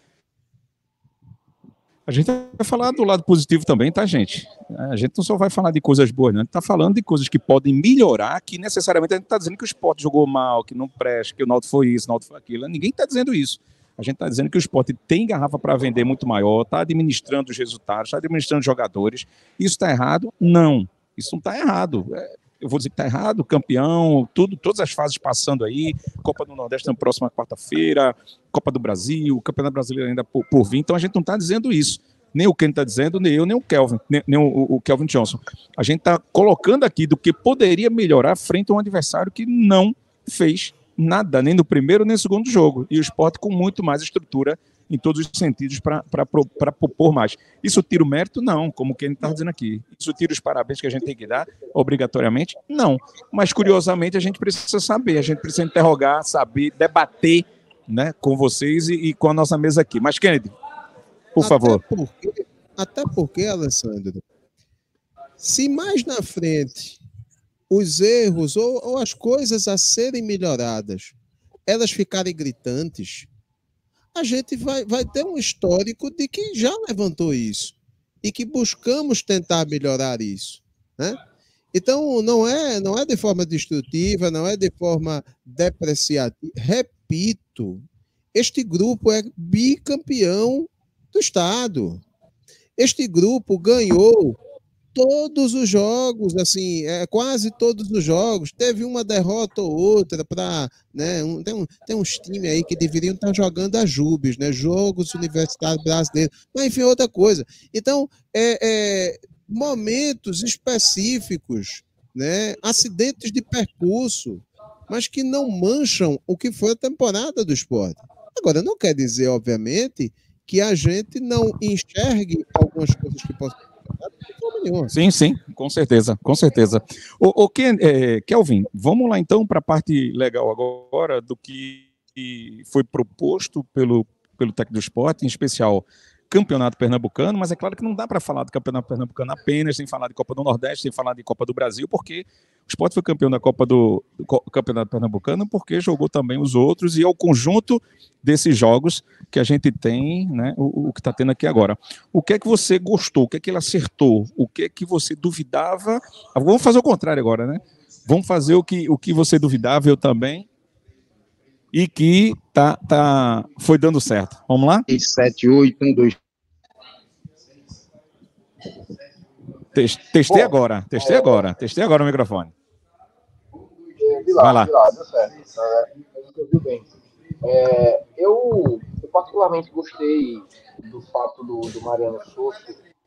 a gente vai falar do lado positivo também, tá, gente? A gente não só vai falar de coisas boas, não. A gente está falando de coisas que podem melhorar, que necessariamente a gente está dizendo que o Sport jogou mal, que não presta, que o Náutico foi isso, o Náutico foi aquilo. Ninguém está dizendo isso. A gente está dizendo que o Sport tem garrafa para vender muito maior, está administrando os resultados, está administrando os jogadores. Isso está errado? Não. Isso não está errado. Eu vou dizer que está errado, campeão, todas as fases passando aí, Copa do Nordeste na próxima quarta-feira, Copa do Brasil, Campeonato Brasileiro ainda por vir, então a gente não está dizendo isso. Nem o Ken está dizendo, nem eu, nem o Kelvin, nem o Kelvin Johnson. A gente está colocando aqui do que poderia melhorar frente a um adversário que não fez nada, nem no primeiro nem no segundo jogo, e o Sport com muito mais estrutura em todos os sentidos para propor mais. Isso tira o mérito? Não, como o Ken está dizendo aqui. Isso tira os parabéns que a gente tem que dar, obrigatoriamente? Não. Mas, curiosamente, a gente precisa saber, a gente precisa interrogar, saber, debater, né, com vocês e com a nossa mesa aqui. Mas, Kennedy, por favor. Até porque, Alessandro, se mais na frente os erros ou as coisas a serem melhoradas, elas ficarem gritantes, a gente vai ter um histórico de que já levantou isso e que buscamos tentar melhorar isso, né? Então, não é de forma destrutiva, não é de forma depreciativa. Repito, este grupo é bicampeão do Estado. Este grupo ganhou todos os jogos, assim, quase todos os jogos. Teve uma derrota ou outra para, né, tem uns times aí que deveriam estar jogando a Jubes, né, Jogos Universitários Brasileiros, mas enfim, outra coisa. Então, momentos específicos, né, acidentes de percurso, mas que não mancham o que foi a temporada do Sport. Agora, não quer dizer, obviamente, que a gente não enxergue algumas coisas que possam ser melhoradas. Sim, com certeza, com certeza. Kelvin, vamos lá então para a parte legal agora do que foi proposto pelo técnico do Sport, em especial Campeonato Pernambucano, mas é claro que não dá para falar do Campeonato Pernambucano apenas, sem falar de Copa do Nordeste, sem falar de Copa do Brasil, porque o Sport foi campeão da Copa do Campeonato Pernambucano, porque jogou também os outros, e é o conjunto desses jogos que a gente tem, né, o que está tendo aqui agora. O que é que você gostou? O que é que ele acertou? O que é que você duvidava? Vamos fazer o contrário agora, né? Vamos fazer o que você duvidava, eu também, e que foi dando certo. Vamos lá? 7, 8, 1, 2. Testei agora o microfone. Vai lá. Deu certo. Bem. Eu particularmente gostei do fato do Mariano Souza,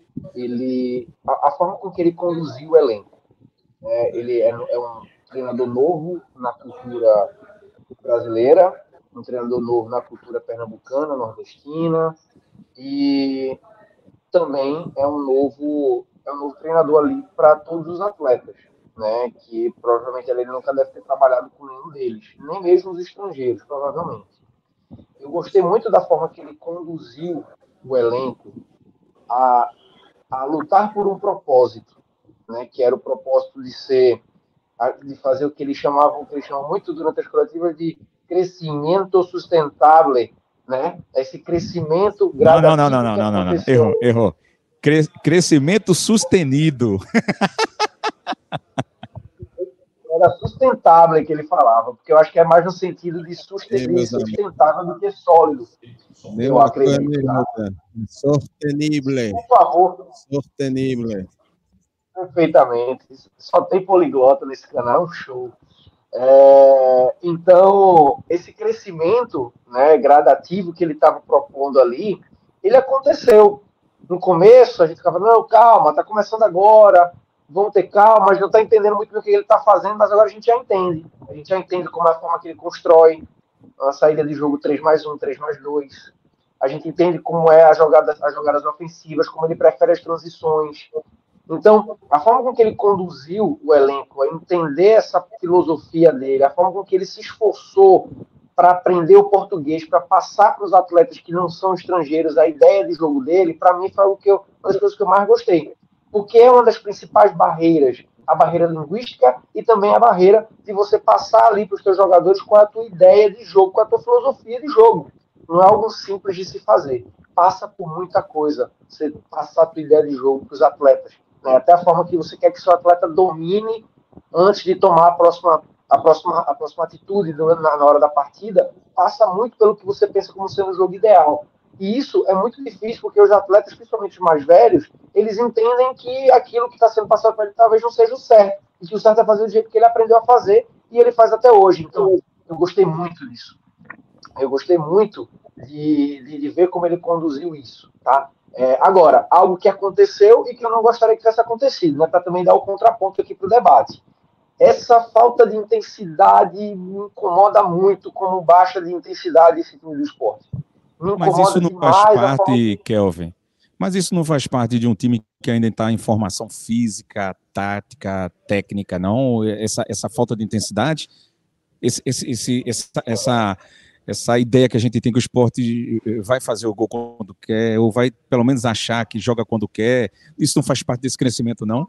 a forma com que ele conduziu o elenco. Ele é um treinador novo na cultura brasileira, um treinador novo na cultura pernambucana, nordestina, e também é um novo treinador ali para todos os atletas, né, que provavelmente ele nunca deve ter trabalhado com nenhum deles, nem mesmo os estrangeiros, provavelmente. Eu gostei muito da forma que ele conduziu o elenco a lutar por um propósito, né, que era o propósito de fazer o que eles chamam muito durante as coletivas de crescimento sustentável, né? Esse crescimento gradativo. Não. Errou. Crescimento sustenido. Era sustentável que ele falava, porque eu acho que é mais no sentido de sustentável do que sólido. Eu acredito. Sostenível. Por favor. Sostenível. Perfeitamente. Só tem poliglota nesse canal, um show. Então, esse crescimento, né, gradativo que ele estava propondo ali, ele aconteceu. No começo, a gente ficava, não, calma, está começando agora, vamos ter calma, a gente não está entendendo muito do que ele está fazendo, mas agora a gente já entende. A gente já entende como é a forma que ele constrói a saída de jogo 3+1, 3+2. A gente entende como é as jogadas ofensivas, como ele prefere as transições. Então, a forma com que ele conduziu o elenco a entender essa filosofia dele, a forma com que ele se esforçou para aprender o português, para passar para os atletas que não são estrangeiros a ideia de jogo dele, para mim foi uma das coisas que eu mais gostei. Porque é uma das principais barreiras, a barreira linguística e também a barreira de você passar ali para os seus jogadores qual é a tua ideia de jogo, qual é a tua filosofia de jogo. Não é algo simples de se fazer. Passa por muita coisa, você passar a tua ideia de jogo para os atletas. Até a forma que você quer que seu atleta domine antes de tomar a próxima atitude na hora da partida, passa muito pelo que você pensa como sendo o jogo ideal. E isso é muito difícil, porque os atletas, principalmente os mais velhos, eles entendem que aquilo que está sendo passado para ele talvez não seja o certo, e que o certo é fazer do jeito que ele aprendeu a fazer, e ele faz até hoje. Então, eu gostei muito disso. Eu gostei muito de ver como ele conduziu isso, tá? Agora, algo que aconteceu e que eu não gostaria que tivesse acontecido, né, para também dar o contraponto aqui para o debate. Essa falta de intensidade me incomoda muito como baixa de intensidade esse time do esporte. Mas isso não faz parte, Kelvin, mas isso não faz parte de um time que ainda está em formação física, tática, técnica, não? Essa falta de intensidade, essa ideia que a gente tem que o esporte vai fazer o gol quando quer, ou vai pelo menos achar que joga quando quer, isso não faz parte desse crescimento, não?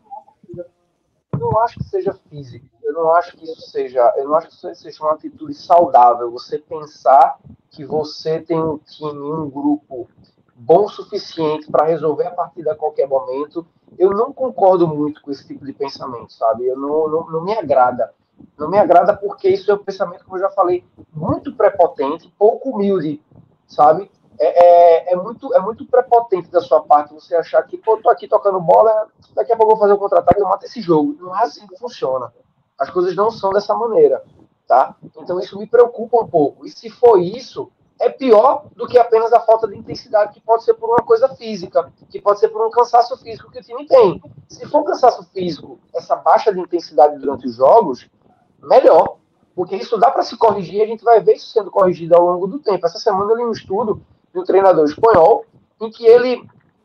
Eu não acho que seja físico, eu não acho que isso seja uma atitude saudável, você pensar que você tem um time, um grupo bom o suficiente para resolver a partida a qualquer momento. Eu não concordo muito com esse tipo de pensamento, sabe? Não me agrada. Não me agrada porque isso é um pensamento, como eu já falei, muito prepotente, pouco humilde, sabe? É muito prepotente da sua parte você achar que, pô, tô aqui tocando bola, daqui a pouco eu vou fazer um contra-ataque e eu mato esse jogo. Não é assim que funciona. As coisas não são dessa maneira, tá? Então isso me preocupa um pouco. E se for isso, é pior do que apenas a falta de intensidade, que pode ser por uma coisa física, que pode ser por um cansaço físico que o time tem. Se for cansaço físico, essa baixa de intensidade durante os jogos, melhor, porque isso dá para se corrigir e a gente vai ver isso sendo corrigido ao longo do tempo. Essa semana eu li um estudo de um treinador espanhol em que ele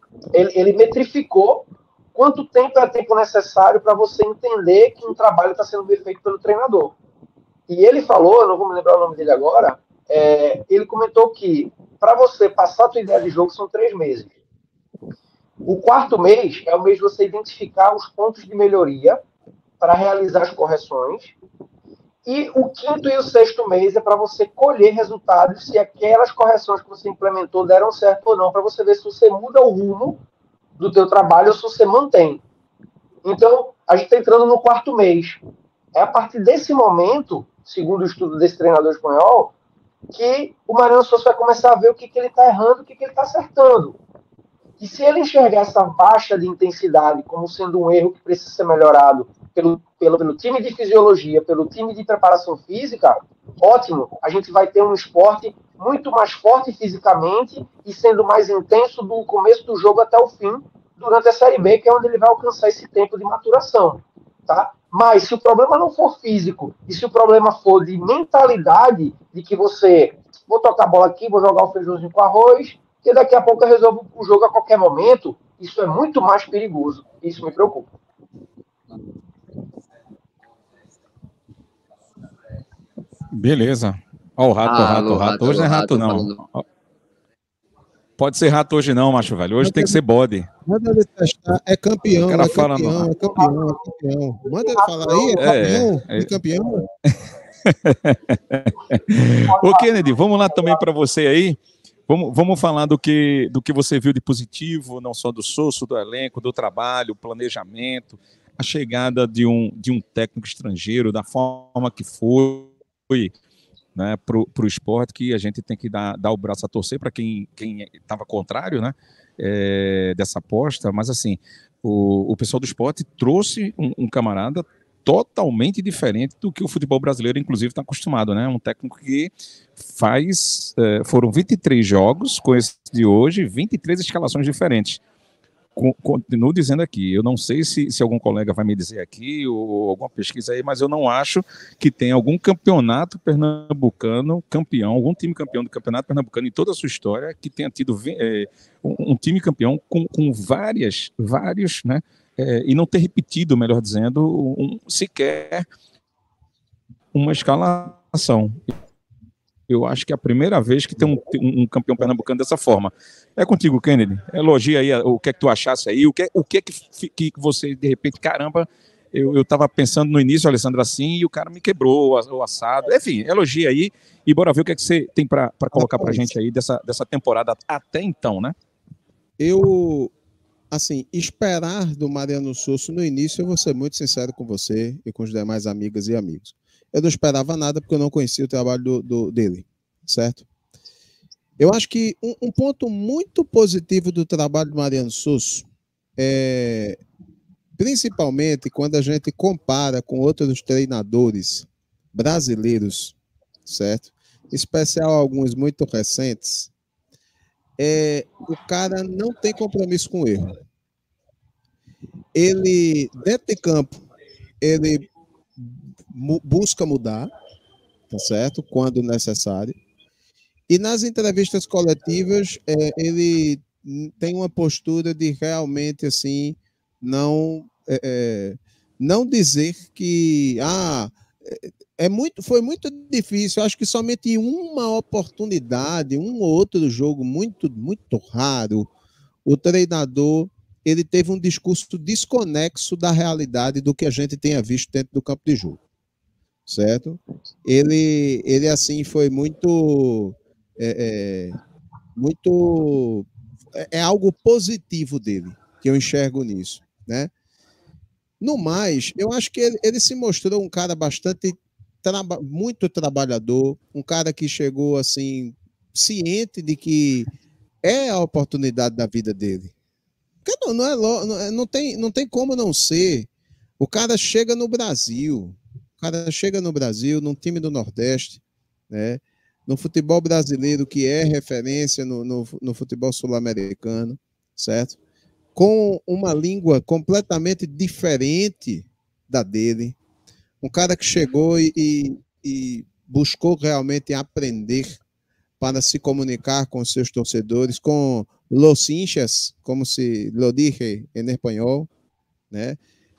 metrificou quanto tempo é tempo necessário para você entender que um trabalho está sendo bem feito pelo treinador. E ele falou, eu não vou me lembrar o nome dele agora, ele comentou que para você passar a tua ideia de jogo são 3 meses. O 4º mês é o mês de você identificar os pontos de melhoria para realizar as correções. E o 5º e o 6º mês é para você colher resultados se aquelas correções que você implementou deram certo ou não, para você ver se você muda o rumo do teu trabalho ou se você mantém. Então, a gente está entrando no 4º mês. É a partir desse momento, segundo o estudo desse treinador espanhol, que o Mariano Souza vai começar a ver o que ele está errando, o que ele está acertando. E se ele enxergar essa baixa de intensidade como sendo um erro que precisa ser melhorado pelo time de fisiologia, pelo time de preparação física, ótimo, a gente vai ter um esporte muito mais forte fisicamente e sendo mais intenso do começo do jogo até o fim, durante a Série B, que é onde ele vai alcançar esse tempo de maturação, tá? Mas se o problema não for físico, e se o problema for de mentalidade, de que vou tocar a bola aqui, vou jogar o feijãozinho com arroz, e daqui a pouco eu resolvo o jogo a qualquer momento, isso é muito mais perigoso. Isso me preocupa. Beleza. Ó, o rato. Hoje não é rato, não. Pode ser rato hoje não, macho velho. Hoje tem que ser bode. Manda ele testar. É campeão, é campeão. Manda ele falar aí, é campeão. Ô, Kennedy, vamos lá também para você aí. Vamos falar do que você viu de positivo, não só do Sosso, do elenco, do trabalho, planejamento, a chegada de um técnico estrangeiro, da forma que foi, né, para o esporte, que a gente tem que dar o braço a torcer para quem estava contrário, né, dessa aposta. Mas assim, o pessoal do esporte trouxe um camarada totalmente diferente do que o futebol brasileiro, inclusive, está acostumado, né? Um técnico que foram 23 jogos com esse de hoje, 23 escalações diferentes. Continuo dizendo aqui, eu não sei se algum colega vai me dizer aqui, ou alguma pesquisa aí, mas eu não acho que tem algum campeonato pernambucano campeão, algum time campeão do campeonato pernambucano em toda a sua história, que tenha tido um time campeão com vários, né? E não ter repetido, melhor dizendo, sequer uma escalação. Eu acho que é a primeira vez que tem um campeão pernambucano dessa forma. É contigo, Kennedy. Elogia aí o que é que tu achasse aí, o que é que você, de repente, caramba, eu estava pensando no início, Alessandro, assim, e o cara me quebrou o assado. Enfim, elogia aí e bora ver o que é que você tem para colocar para a gente aí dessa temporada até então, né? Assim, esperar do Mariano Sosso no início, eu vou ser muito sincero com você e com os demais amigas e amigos. Eu não esperava nada porque eu não conhecia o trabalho dele, certo? Eu acho que um ponto muito positivo do trabalho do Mariano Sosso é, principalmente quando a gente compara com outros treinadores brasileiros, certo? Em especial alguns muito recentes, o cara não tem compromisso com o erro. Ele, dentro de campo, ele busca mudar, tá certo? Quando necessário. E nas entrevistas coletivas, ele tem uma postura de realmente, assim, não dizer que foi muito difícil. Eu acho que somente uma oportunidade, um ou outro jogo muito, muito raro, o treinador ele teve um discurso desconexo da realidade do que a gente tenha visto dentro do campo de jogo, certo? Ele assim, foi muito... algo positivo dele, que eu enxergo nisso, né? No mais, eu acho que ele se mostrou um cara muito trabalhador, um cara que chegou assim, ciente de que é a oportunidade da vida dele. Porque não tem como não ser. O cara chega no Brasil, num time do Nordeste, né? No futebol brasileiro, que é referência no futebol sul-americano, certo? Com uma língua completamente diferente da dele. Um cara que chegou e buscou realmente aprender para se comunicar com seus torcedores, com los hinchas, como se lo dije em espanhol, né?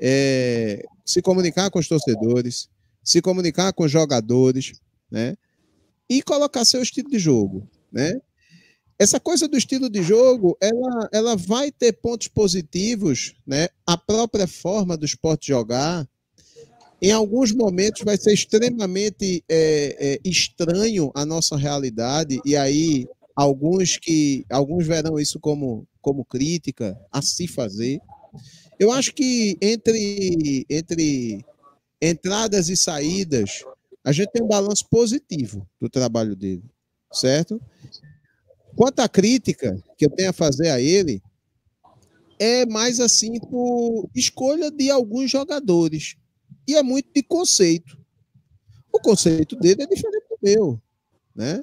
Se comunicar com os torcedores, se comunicar com os jogadores, né? E colocar seu estilo de jogo, né? Essa coisa do estilo de jogo, ela vai ter pontos positivos, né? A própria forma do esporte jogar, em alguns momentos vai ser extremamente estranho a nossa realidade, e aí alguns verão isso como crítica a se fazer. Eu acho que entre entradas e saídas, a gente tem um balanço positivo do trabalho dele, certo? Quanto à crítica que eu tenho a fazer a ele, é mais assim por escolha de alguns jogadores. E é muito de conceito. O conceito dele é diferente do meu, né?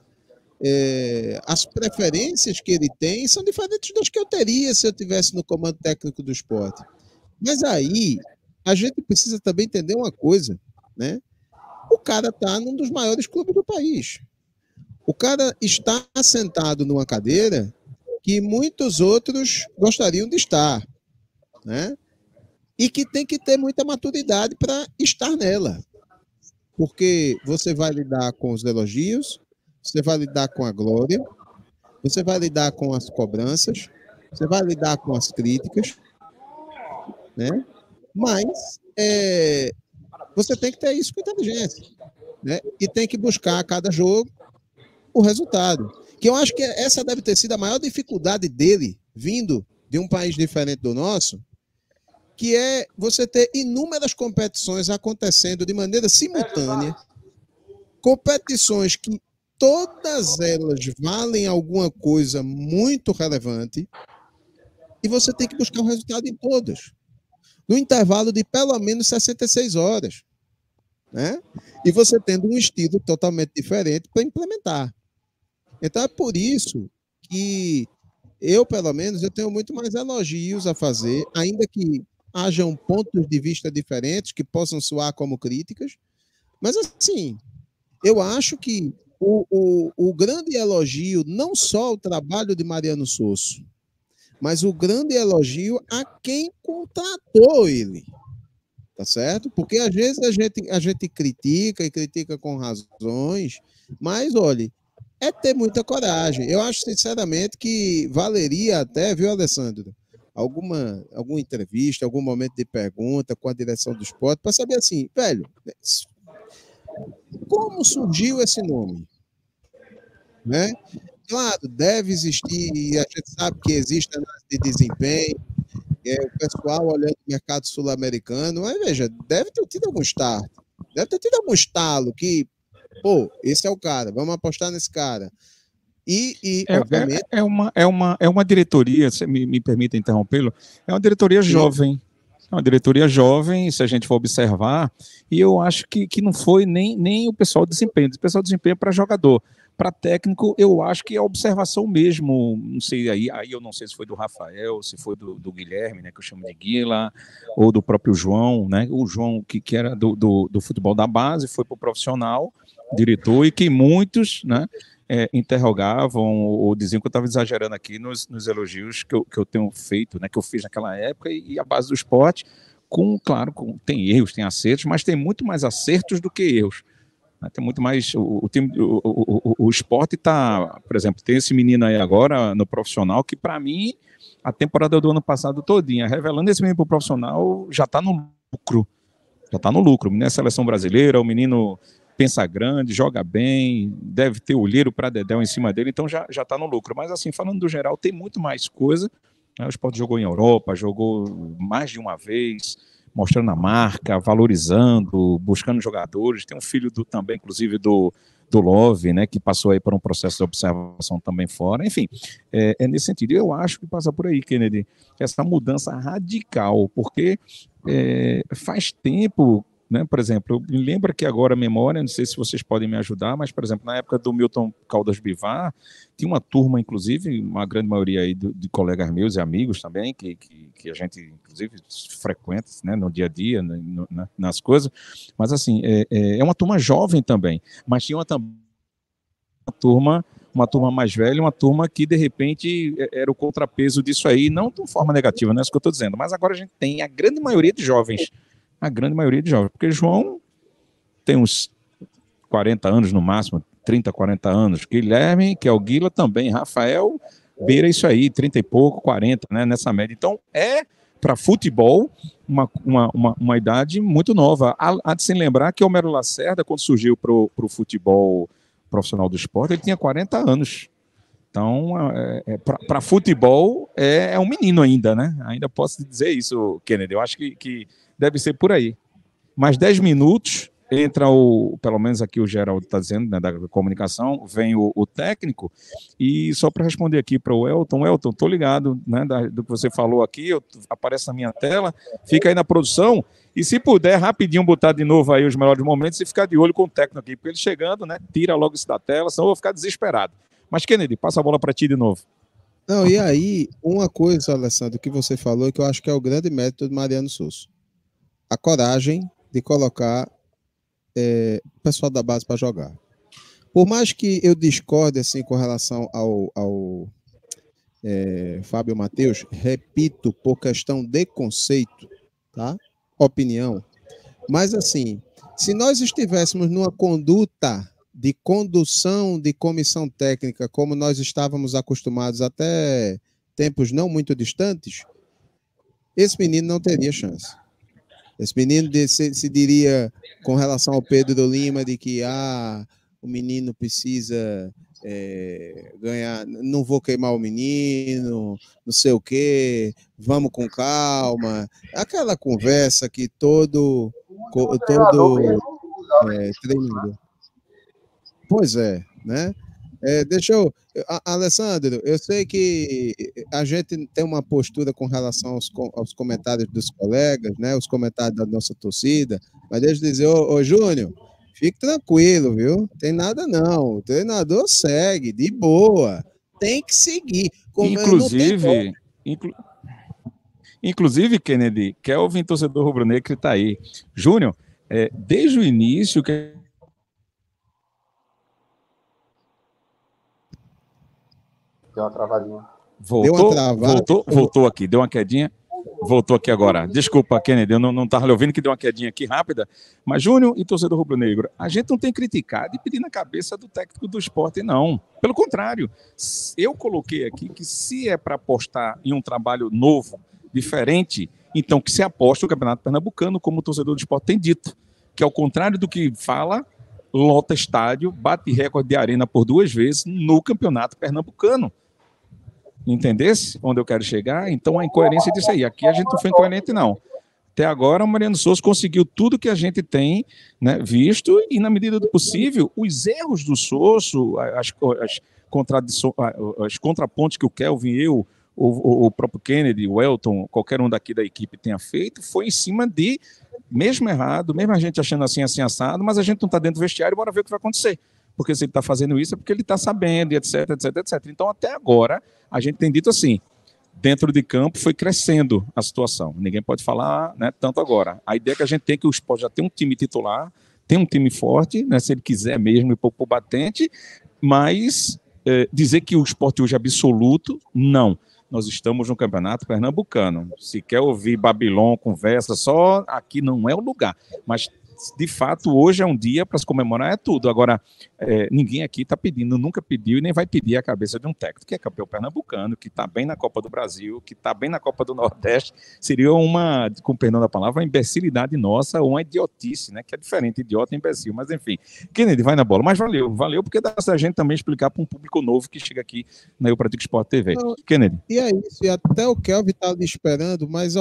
As preferências que ele tem são diferentes das que eu teria se eu estivesse no comando técnico do esporte. Mas aí, a gente precisa também entender uma coisa, né? O cara está num dos maiores clubes do país. O cara está sentado numa cadeira que muitos outros gostariam de estar, né? E que tem que ter muita maturidade para estar nela. porque você vai lidar com os elogios, você vai lidar com a glória, você vai lidar com as cobranças, você vai lidar com as críticas, né? Mas você tem que ter isso com inteligência, né? E tem que buscar a cada jogo o resultado. Que eu acho que essa deve ter sido a maior dificuldade dele, vindo de um país diferente do nosso, que é você ter inúmeras competições acontecendo de maneira simultânea, competições que todas elas valem alguma coisa muito relevante, e você tem que buscar o resultado em todas, no intervalo de pelo menos 66 horas, né? E você tendo um estilo totalmente diferente para implementar. Então é por isso que eu, pelo menos, eu tenho muito mais elogios a fazer, ainda que hajam pontos de vista diferentes que possam soar como críticas, mas assim, eu acho que o grande elogio, não só ao trabalho de Mariano Sosso, mas o grande elogio a quem contratou ele, tá certo? Porque às vezes a gente critica e critica com razões, mas olhe, é ter muita coragem. Eu acho sinceramente que valeria até, viu, Alessandro, alguma entrevista, algum momento de pergunta com a direção do esporte para saber assim, velho, como surgiu esse nome, né? Claro, deve existir, e a gente sabe que existe análise de desempenho, o pessoal olhando o mercado sul-americano, mas veja, deve ter tido algum start, deve ter tido algum estalo que, pô, esse é o cara, vamos apostar nesse cara. E obviamente... É uma diretoria, se me permita interrompê-lo, é uma diretoria jovem. É uma diretoria jovem, se a gente for observar, e eu acho que não foi nem o pessoal de desempenho. O pessoal de desempenho é para jogador. Para técnico, eu acho que é observação mesmo. Não sei, aí eu não sei se foi do Rafael, se foi do Guilherme, né, que eu chamo de Guila, ou do próprio João, né? O João, que era do futebol da base, foi para o profissional, diretor, e que muitos, né, interrogavam ou diziam que eu estava exagerando aqui nos elogios que eu tenho feito, né, que eu fiz naquela época, e a base do esporte, claro, tem erros, tem acertos, mas tem muito mais acertos do que erros. Tem muito mais. O esporte está, por exemplo, tem esse menino aí agora no profissional que, para mim, a temporada do ano passado todinha, revelando esse menino para o profissional, já está no lucro. Já está no lucro. O menino é seleção brasileira, o menino pensa grande, joga bem, deve ter olheiro para Dedéu em cima dele, então já está no lucro. Mas, assim, falando do geral, tem muito mais coisa. O esporte jogou em Europa, jogou mais de uma vez, mostrando a marca, valorizando, buscando jogadores. Tem um filho também, inclusive, do Love, né, que passou aí por um processo de observação também fora. Enfim, é nesse sentido. Eu acho que passa por aí, Kennedy, essa mudança radical, porque faz tempo, né, por exemplo, eu me lembro que agora a memória, não sei se vocês podem me ajudar, mas, por exemplo, na época do Milton Caldas Bivar, tinha uma turma, inclusive, uma grande maioria aí de colegas meus e amigos também, que a gente, inclusive, frequenta, né, no dia a dia, nas coisas, mas, assim, é uma turma jovem também, mas tinha uma turma mais velha, uma turma que, de repente, era o contrapeso disso aí, não de forma negativa, não é isso que eu estou dizendo, mas agora a gente tem a grande maioria de jovens, porque João tem uns 40 anos no máximo, 30, 40 anos, Guilherme, que é o Guila também, Rafael, beira isso aí, 30 e pouco, 40, né, nessa média. Então, para futebol, uma idade muito nova. Há de se lembrar que o Homero Lacerda, quando surgiu para o futebol profissional do esporte, ele tinha 40 anos. Então, para futebol, é um menino ainda, né? Ainda posso dizer isso, Kennedy. Eu acho que deve ser por aí. Mais 10 minutos, entra pelo menos aqui o Geraldo está dizendo, né, da comunicação, vem o técnico, e só para responder aqui para o Elton, estou ligado, né, do que você falou aqui, aparece na minha tela, fica aí na produção, e se puder, rapidinho botar de novo aí os melhores momentos e ficar de olho com o técnico aqui, porque ele chegando, né, tira logo isso da tela, senão eu vou ficar desesperado. Mas, Kennedy, passa a bola para ti de novo. Não, e aí, uma coisa, Alessandro, que você falou, que eu acho que é o grande mérito de Mariano Sosso. A coragem de colocar o pessoal da base para jogar. Por mais que eu discorde assim, com relação ao Fábio Matheus, repito, por questão de conceito, tá? Opinião. Mas, assim, Se nós estivéssemos numa conduta de condução de comissão técnica, como nós estávamos acostumados até tempos não muito distantes, esse menino não teria chance. Esse menino se diria, com relação ao Pedro Lima, de que o menino precisa ganhar, não vou queimar o menino, não sei o quê, vamos com calma. Aquela conversa que todo treinador. Pois é, né? Alessandro, eu sei que a gente tem uma postura com relação aos comentários dos colegas, né? Os comentários da nossa torcida, mas deixa eu dizer, ô Júnior, fique tranquilo, viu? Tem nada não. O treinador segue, de boa. Tem que seguir. Inclusive, Kennedy, Kelvin, torcedor rubro-negro, que está aí. Júnior, desde o início que deu uma travadinha. Voltou aqui, deu uma quedinha. Voltou aqui agora. Desculpa, Kennedy, eu não estava lhe ouvindo, que deu uma quedinha aqui rápida. Mas, Júnior e torcedor rubro-negro, a gente não tem criticado e pedir na cabeça do técnico do Sport, não. Pelo contrário, eu coloquei aqui que se é para apostar em um trabalho novo, diferente, então que se aposte no Campeonato Pernambucano, como o torcedor do Sport tem dito. Que ao contrário do que fala, lota estádio, bate recorde de arena por 2 vezes no Campeonato Pernambucano. Entendesse onde eu quero chegar? Então a incoerência disso aí. Aqui a gente não foi incoerente, não. Até agora o Mariano Souza conseguiu tudo que a gente tem, né, visto, e na medida do possível, os erros do Sosso, as contrapontes que o Kelvin, o próprio Kennedy, o Elton, qualquer um daqui da equipe tenha feito, foi em cima de, mesmo errado, mesmo a gente achando assim assado, mas a gente não está dentro do vestiário, bora ver o que vai acontecer. Porque se ele está fazendo isso é porque ele está sabendo, etc, etc, etc. Então, até agora, a gente tem dito assim, dentro de campo foi crescendo a situação. Ninguém pode falar, né, tanto agora. A ideia que a gente tem é que o Sport já tem um time titular, tem um time forte, né, se ele quiser mesmo ir para o batente, mas dizer que o Sport hoje é absoluto, não. Nós estamos no Campeonato Pernambucano. Se quer ouvir Babilônia, conversa, só aqui não é o lugar. Mas de fato, hoje é um dia para se comemorar, tudo. Agora, ninguém aqui está pedindo, nunca pediu e nem vai pedir a cabeça de um técnico que é campeão pernambucano, que está bem na Copa do Brasil, que está bem na Copa do Nordeste. Seria uma, com perdão da palavra, uma imbecilidade nossa, ou uma idiotice, né? Que é diferente, idiota e imbecil. Mas, enfim, Kennedy, vai na bola. Mas valeu, porque dá pra gente também explicar para um público novo que chega aqui na Eu Pratico Sport TV. Kennedy. E é isso, e até o Kelvin está ali esperando, mas,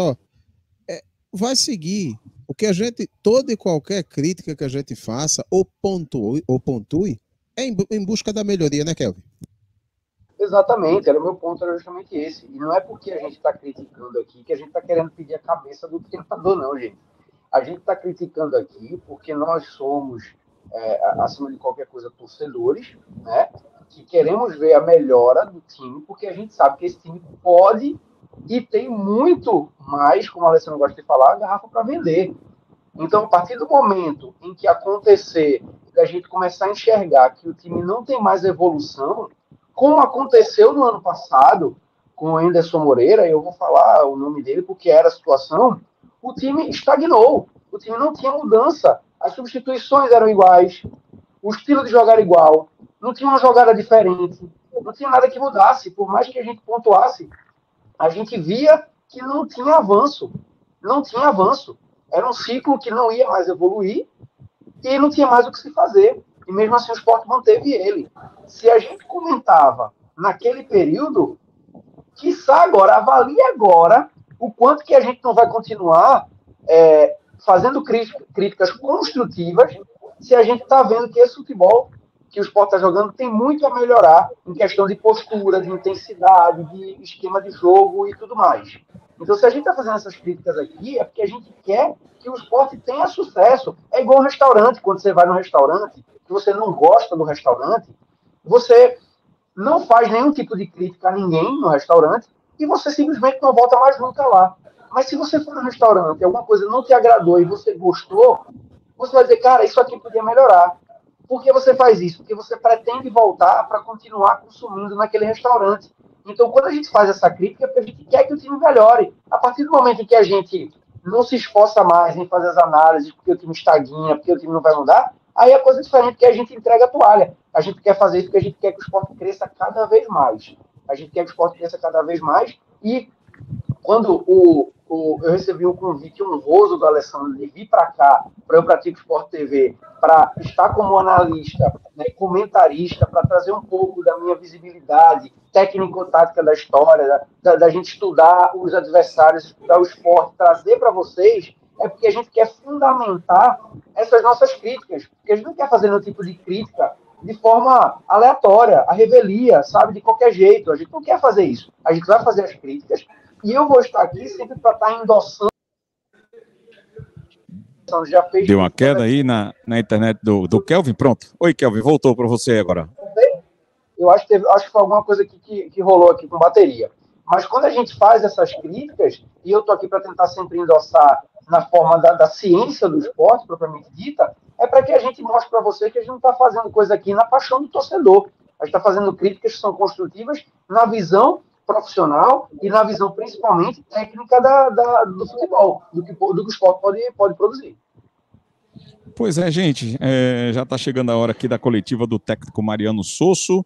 vai seguir. O que a gente, toda e qualquer crítica que a gente faça ou pontue é em busca da melhoria, né, Kelvin? Exatamente, o meu ponto era justamente esse. E não é porque a gente está criticando aqui que a gente está querendo pedir a cabeça do treinador, não, gente. A gente está criticando aqui porque nós somos, acima de qualquer coisa, torcedores, né? Que queremos ver a melhora do time, porque a gente sabe que esse time pode e tem muito mais, como a Alessandro gosta de falar, garrafa para vender. Então, a partir do momento em que acontecer, que a gente começar a enxergar que o time não tem mais evolução, como aconteceu no ano passado com o Anderson Moreira, eu vou falar o nome dele porque era a situação, o time estagnou, o time não tinha mudança, as substituições eram iguais, o estilo de jogar era igual, não tinha uma jogada diferente, não tinha nada que mudasse, por mais que a gente pontuasse, a gente via que não tinha avanço. Era um ciclo que não ia mais evoluir e não tinha mais o que se fazer. E mesmo assim o Sport manteve ele. Se a gente comentava naquele período, quiçá agora, avalie agora o quanto que a gente não vai continuar fazendo críticas construtivas se a gente está vendo que esse futebol que o Sport está jogando tem muito a melhorar em questão de postura, de intensidade, de esquema de jogo e tudo mais. Então, se a gente está fazendo essas críticas aqui, é porque a gente quer que o Sport tenha sucesso. É igual um restaurante, quando você vai no restaurante, que você não gosta do restaurante, você não faz nenhum tipo de crítica a ninguém no restaurante e você simplesmente não volta mais nunca lá. Mas se você for no restaurante e alguma coisa não te agradou e você gostou, você vai dizer, cara, isso aqui podia melhorar. Por que você faz isso? Porque você pretende voltar para continuar consumindo naquele restaurante. Então, quando a gente faz essa crítica, é porque a gente quer que o time melhore. A partir do momento em que a gente não se esforça mais em fazer as análises, porque o time estagna, porque o time não vai mudar, aí é coisa diferente, que a gente entrega a toalha. A gente quer fazer isso porque a gente quer que o esporte cresça cada vez mais. A gente quer que o esporte cresça cada vez mais, e quando eu recebi um convite honroso do Alessandro de vir para cá, para eu Pratico Sport TV, para estar como analista, né, comentarista, para trazer um pouco da minha visibilidade técnico-tática da história, da gente estudar os adversários, estudar o esporte, trazer para vocês, é porque a gente quer fundamentar essas nossas críticas, porque a gente não quer fazer nenhum tipo de crítica de forma aleatória, a revelia, sabe, de qualquer jeito. A gente não quer fazer isso. A gente vai fazer as críticas, e eu vou estar aqui sempre para estar endossando. Já fez. Deu uma queda aí na internet do Kelvin, pronto. Oi, Kelvin, voltou para você agora. Eu acho que foi alguma coisa que rolou aqui com bateria. Mas quando a gente faz essas críticas, e eu estou aqui para tentar sempre endossar na forma da ciência do esporte, propriamente dita, é para que a gente mostre para você que a gente não está fazendo coisa aqui na paixão do torcedor. A gente está fazendo críticas que são construtivas na visão profissional e na visão principalmente técnica do futebol, do que o esporte pode produzir. Pois é, gente, já está chegando a hora aqui da coletiva do técnico Mariano Sosso.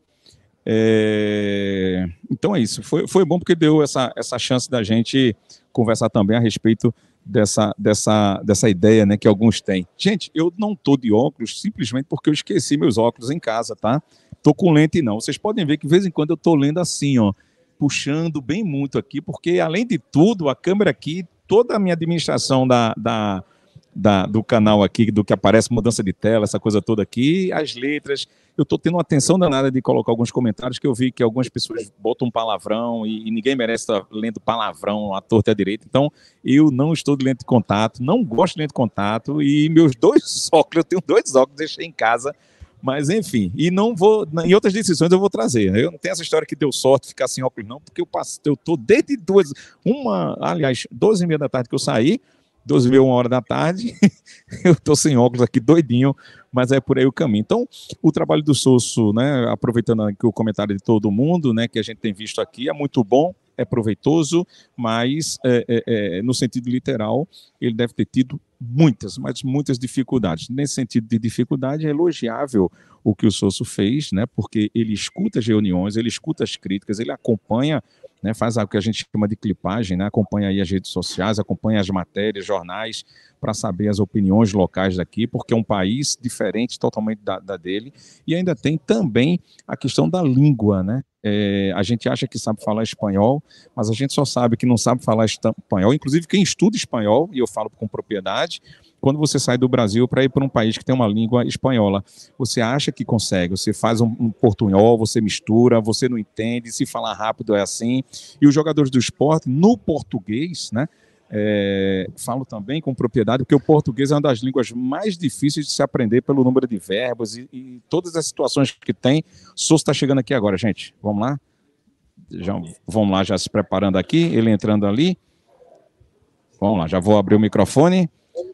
Então é isso, foi bom porque deu essa chance da gente conversar também a respeito dessa ideia, né, que alguns têm. Gente, eu não estou de óculos simplesmente porque eu esqueci meus óculos em casa, tá? Tô com lente não. Vocês podem ver que de vez em quando eu tô lendo assim, ó, puxando bem muito aqui, porque além de tudo, a câmera aqui, toda a minha administração do canal aqui, do que aparece, mudança de tela, essa coisa toda aqui, as letras, eu estou tendo uma atenção danada de colocar alguns comentários que eu vi que algumas pessoas botam palavrão e ninguém merece estar lendo palavrão à torta e à direita, então eu não estou de lente de contato, não gosto de lente de contato e meus dois óculos, eu tenho 2 óculos, deixei em casa, mas enfim, e não vou, em outras decisões eu vou trazer, eu não tenho essa história que deu sorte ficar sem óculos não, porque eu estou desde 12h30 da tarde que eu saí, 12h, 1h da tarde, eu estou sem óculos aqui, doidinho, mas é por aí o caminho. Então, o trabalho do Sosso, né, aproveitando aqui o comentário de todo mundo, né, que a gente tem visto aqui, é muito bom, é proveitoso, mas no sentido literal, ele deve ter tido muitas, mas muitas dificuldades. Nesse sentido de dificuldade, é elogiável o que o Sosso fez, né, porque ele escuta as reuniões, ele escuta as críticas, ele acompanha, né, faz o que a gente chama de clipagem, né, acompanha aí as redes sociais, acompanha as matérias, jornais, para saber as opiniões locais daqui, porque é um país diferente totalmente da dele, e ainda tem também a questão da língua, né, a gente acha que sabe falar espanhol, mas a gente só sabe que não sabe falar espanhol, inclusive quem estuda espanhol, e eu falo com propriedade, quando você sai do Brasil para ir para um país que tem uma língua espanhola, você acha que consegue, você faz um portunhol, você mistura, você não entende, se falar rápido é assim, e os jogadores do esporte, no português, né, falo também com propriedade, porque o português é uma das línguas mais difíceis de se aprender pelo número de verbos e todas as situações que tem. Sosso está chegando aqui agora, gente, vamos lá? Vamos lá, já se preparando aqui, ele entrando ali, vamos lá, já vou abrir o microfone.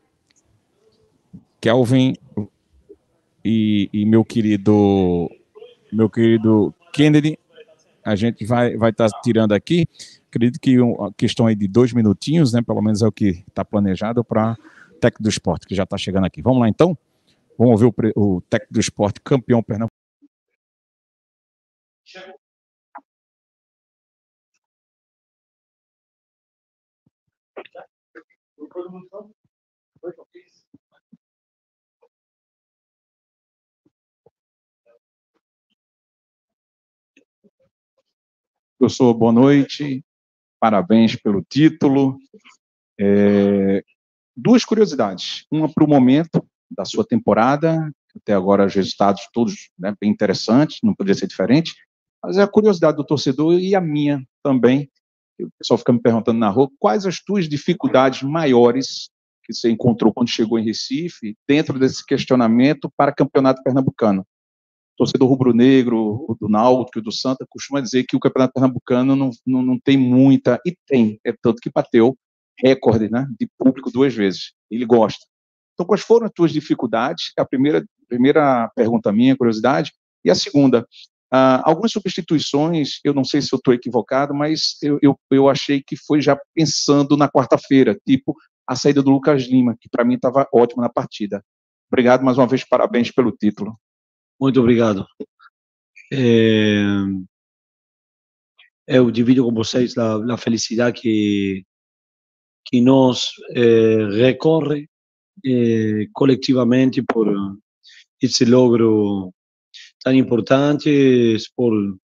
Kelvin e meu querido Kennedy, a gente vai estar tirando aqui, acredito que uma questão aí de 2 minutinhos, né, pelo menos é o que está planejado para o técnico do esporte, que já está chegando aqui. Vamos lá então? Vamos ouvir o técnico do esporte, campeão Pernambuco. Professor, boa noite, parabéns pelo título. 2 curiosidades, uma para o momento da sua temporada, até agora os resultados todos, né, bem interessantes, não poderia ser diferente, mas é a curiosidade do torcedor e a minha também, o pessoal fica me perguntando na rua, quais as tuas dificuldades maiores que você encontrou quando chegou em Recife, dentro desse questionamento para campeonato pernambucano? Torcedor rubro-negro, o do Náutico, o do Santa, costuma dizer que o campeonato pernambucano não tem muita, e tem, é tanto que bateu recorde, né, de público 2 vezes, ele gosta. Então, quais foram as tuas dificuldades? A primeira pergunta minha, curiosidade, e a segunda, algumas substituições, eu não sei se eu estou equivocado, mas eu achei que foi já pensando na quarta-feira, tipo, a saída do Lucas Lima, que para mim estava ótimo na partida. Obrigado mais uma vez, parabéns pelo título. Muito obrigado. Eu divido com vocês a felicidade que nos recorre coletivamente por esse logro tão importante, por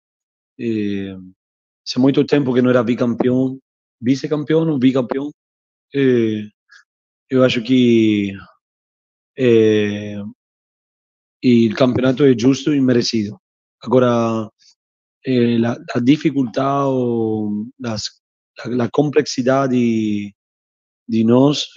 hace muito tempo que não era bicampeão, vice-campeão ou bicampeão. Eu acho que o campeonato é justo e merecido. Agora, a dificuldade ou a complexidade de nós,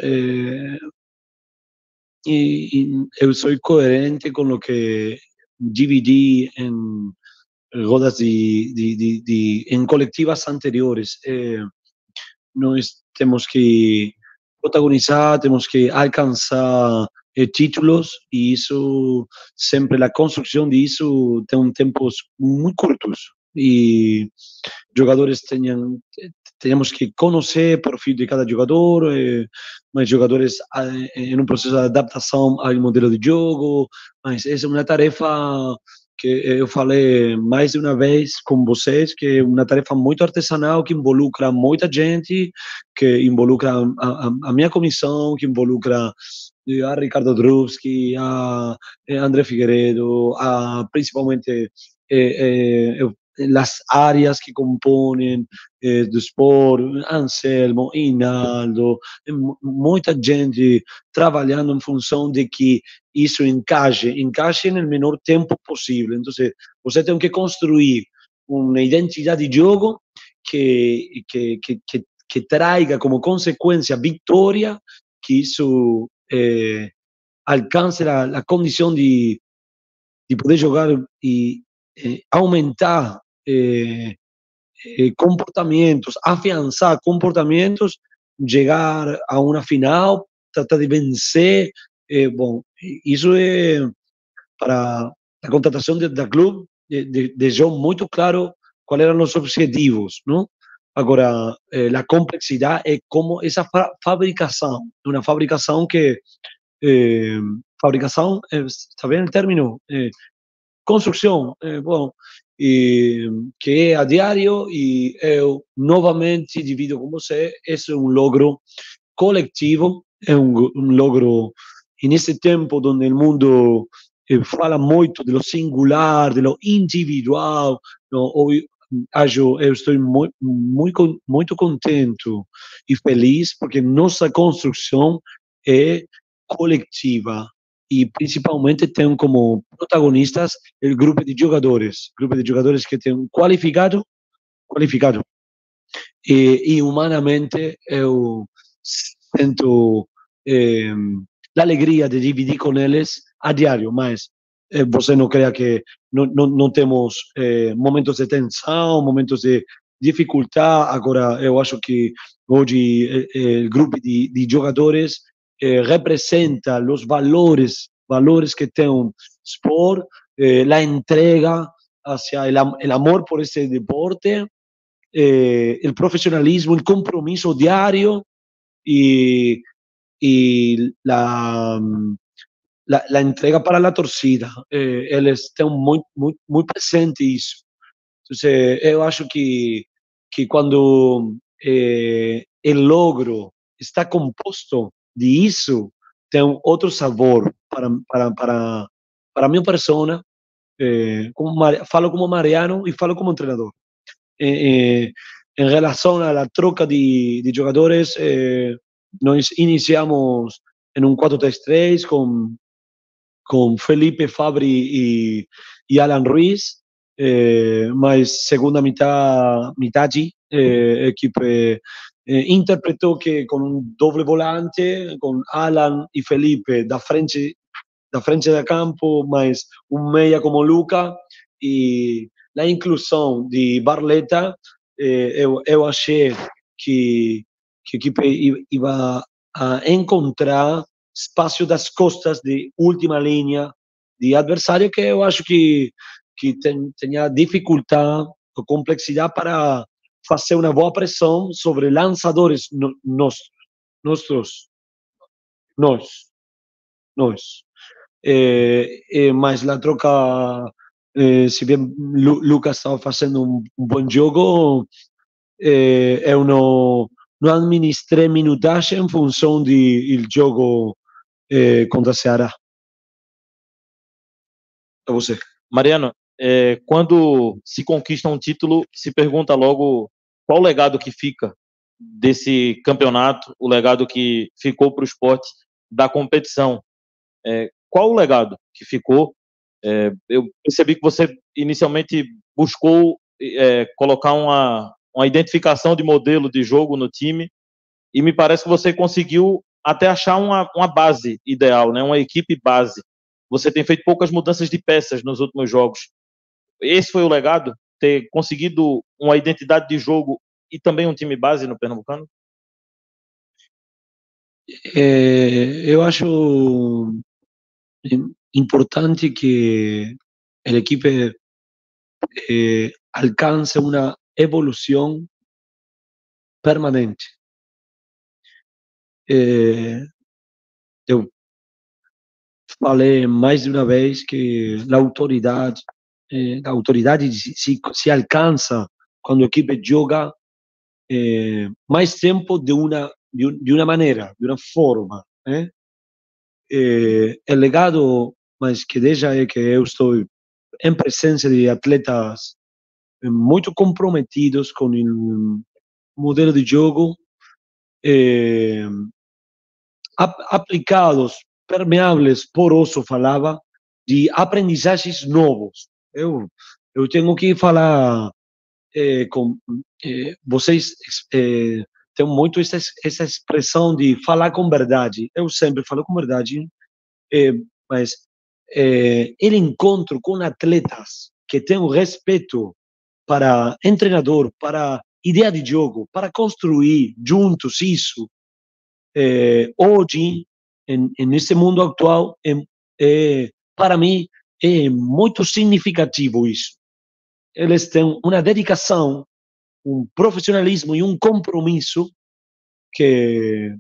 eu sou coerente com o que dividi em rodas em coletivas anteriores. Nós temos que protagonizar, temos que alcançar títulos, e isso sempre, a construção disso tem tempos muito curtos, e jogadores temos que conhecer o perfil de cada jogador, mas jogadores em um processo de adaptação ao modelo de jogo. Mas essa é uma tarefa que eu falei mais de uma vez com vocês, que é uma tarefa muito artesanal, que involucra muita gente, que involucra a minha comissão, que involucra a Ricardo Drubski, a André Figueiredo, principalmente as áreas que compõem do Sport, Anselmo, Hinaldo, muita gente trabalhando em função de que isso encaixe no menor tempo possível. Então, você tem que construir uma identidade de jogo que traga como consequência vitória, que isso alcance a condição de poder jogar e aumentar comportamentos, afiançar comportamentos, chegar a uma final, tratar de vencer. Bom, isso é para a contratação da clube, deixou muito claro quais eram os objetivos, não? Agora, a complexidade é como essa fabricação, uma fabricação que fabricação, está bem o término? Construção, bom, que é a diário, e eu novamente divido com você, esse é um logro coletivo, é um logro, e nesse tempo onde o mundo fala muito de lo singular, de lo individual, eu estou muito contente e feliz, porque nossa construção é coletiva, e principalmente tem como protagonistas o grupo de jogadores que tem qualificado, e humanamente eu sinto a alegria de dividir com eles a diário, mas você não creia que não temos momentos de tensão, momentos de dificuldade. Agora, eu acho que hoje o grupo de jogadores representa os valores que tem o Sport, a entrega hacia el amor por ese deporte, el profesionalismo, el compromiso diario, y la entrega para a torcida. Eles estão muito presentes isso. Então, eu acho que quando o logro está composto de isso, tem outro sabor para a minha persona. Falo como Mariano e falo como treinador. Em relação à troca de jogadores, nós iniciamos em um 4-3-3 com Felipe, Fabri e Alan Ruiz, mas segunda metade, a equipe interpretou que com um doble volante, com Alan e Felipe da frente da campo, mas um meia como Luca, e a inclusão de Barleta, eu achei que a equipe ia a encontrar espaço das costas de última linha de adversário, que eu acho que tinha dificuldade ou complexidade para fazer uma boa pressão sobre lançadores nossos. nós dois. Nós. Mas a troca, se bem Lucas estava fazendo um bom jogo, eu não administrei minutagem em função do jogo contra a Ceará. É você. Mariano, quando se conquista um título, se pergunta logo qual o legado que fica desse campeonato, o legado que ficou para o esporte da competição. Qual o legado que ficou? Eu percebi que você inicialmente buscou colocar uma identificação de modelo de jogo no time, e me parece que você conseguiu até achar uma base ideal, né? Uma equipe base. Você tem feito poucas mudanças de peças nos últimos jogos. Esse foi o legado? Ter conseguido uma identidade de jogo e também um time base no Pernambucano? Eu acho importante que a equipe alcance uma evolução permanente. Eu falei mais de uma vez que a autoridade se alcança quando a equipe joga mais tempo de uma maneira, de uma forma, né? O legado mais que deixa é que eu estou em presença de atletas muito comprometidos com o modelo de jogo, aplicados, permeáveis, poroso, falava, de aprendizagens novos. Eu tenho que falar com vocês, tem muito essa expressão de falar com verdade. Eu sempre falo com verdade, mas ele encontro com atletas que têm respeito para treinador, para ideia de jogo, para construir juntos isso. Hoje, nesse mundo atual, para mim, é muito significativo isso. Eles têm uma dedicação, um profissionalismo e um compromisso que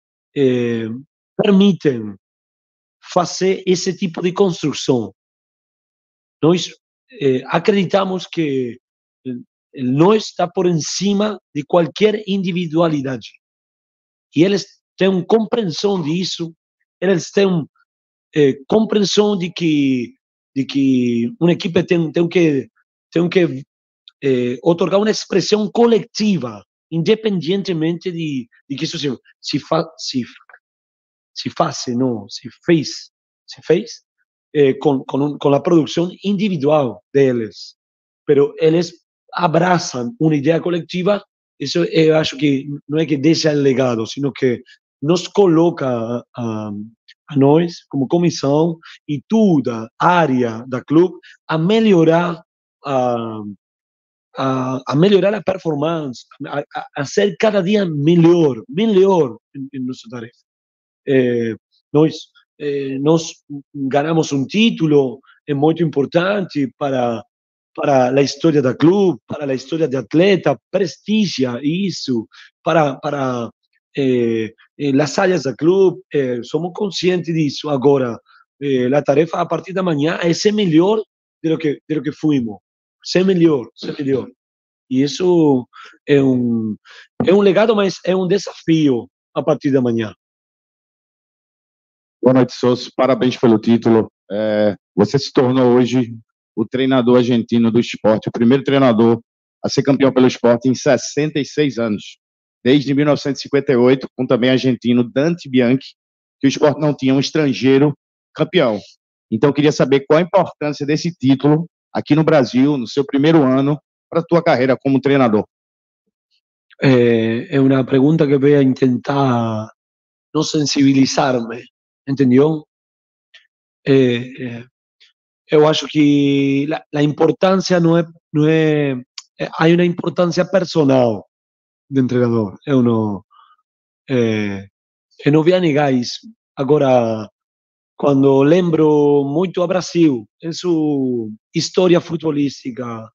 permitem fazer esse tipo de construção. Nós acreditamos que nós está por cima de qualquer individualidade. E eles têm compreensão disso, eles têm compreensão de que uma equipe tem que otorgar uma expressão coletiva, independentemente de que isso se fez com a produção individual deles. Pero eles abraçam uma ideia coletiva. Isso eu acho que não é que deixa o legado, sino que nos coloca a nós, como comissão, e toda a área da clube, a melhorar a melhorar a performance, a ser cada dia melhor em nossa tarefa. Nós ganhamos um título, é muito importante para a história da clube, para a história de atleta, prestigia isso, para as áreas da clube, somos conscientes disso. Agora, a tarefa a partir da manhã é ser melhor de lo que fomos, ser melhor. E isso é um legado, mas é um desafio a partir da manhã. Boa noite, Sousa. Parabéns pelo título. Você se tornou hoje o treinador argentino do esporte, o primeiro treinador a ser campeão pelo esporte em 66 anos. Desde 1958, com também argentino Dante Bianchi, que o esporte não tinha um estrangeiro campeão. Então, eu queria saber qual a importância desse título aqui no Brasil, no seu primeiro ano, para a tua carreira como treinador. É uma pergunta que eu vou tentar não sensibilizar-me, entendeu? Eu acho que a importância não é há uma importância personal de treinador. Eu não vou negar isso. Agora, quando lembro muito a Brasil, em sua história futebolística,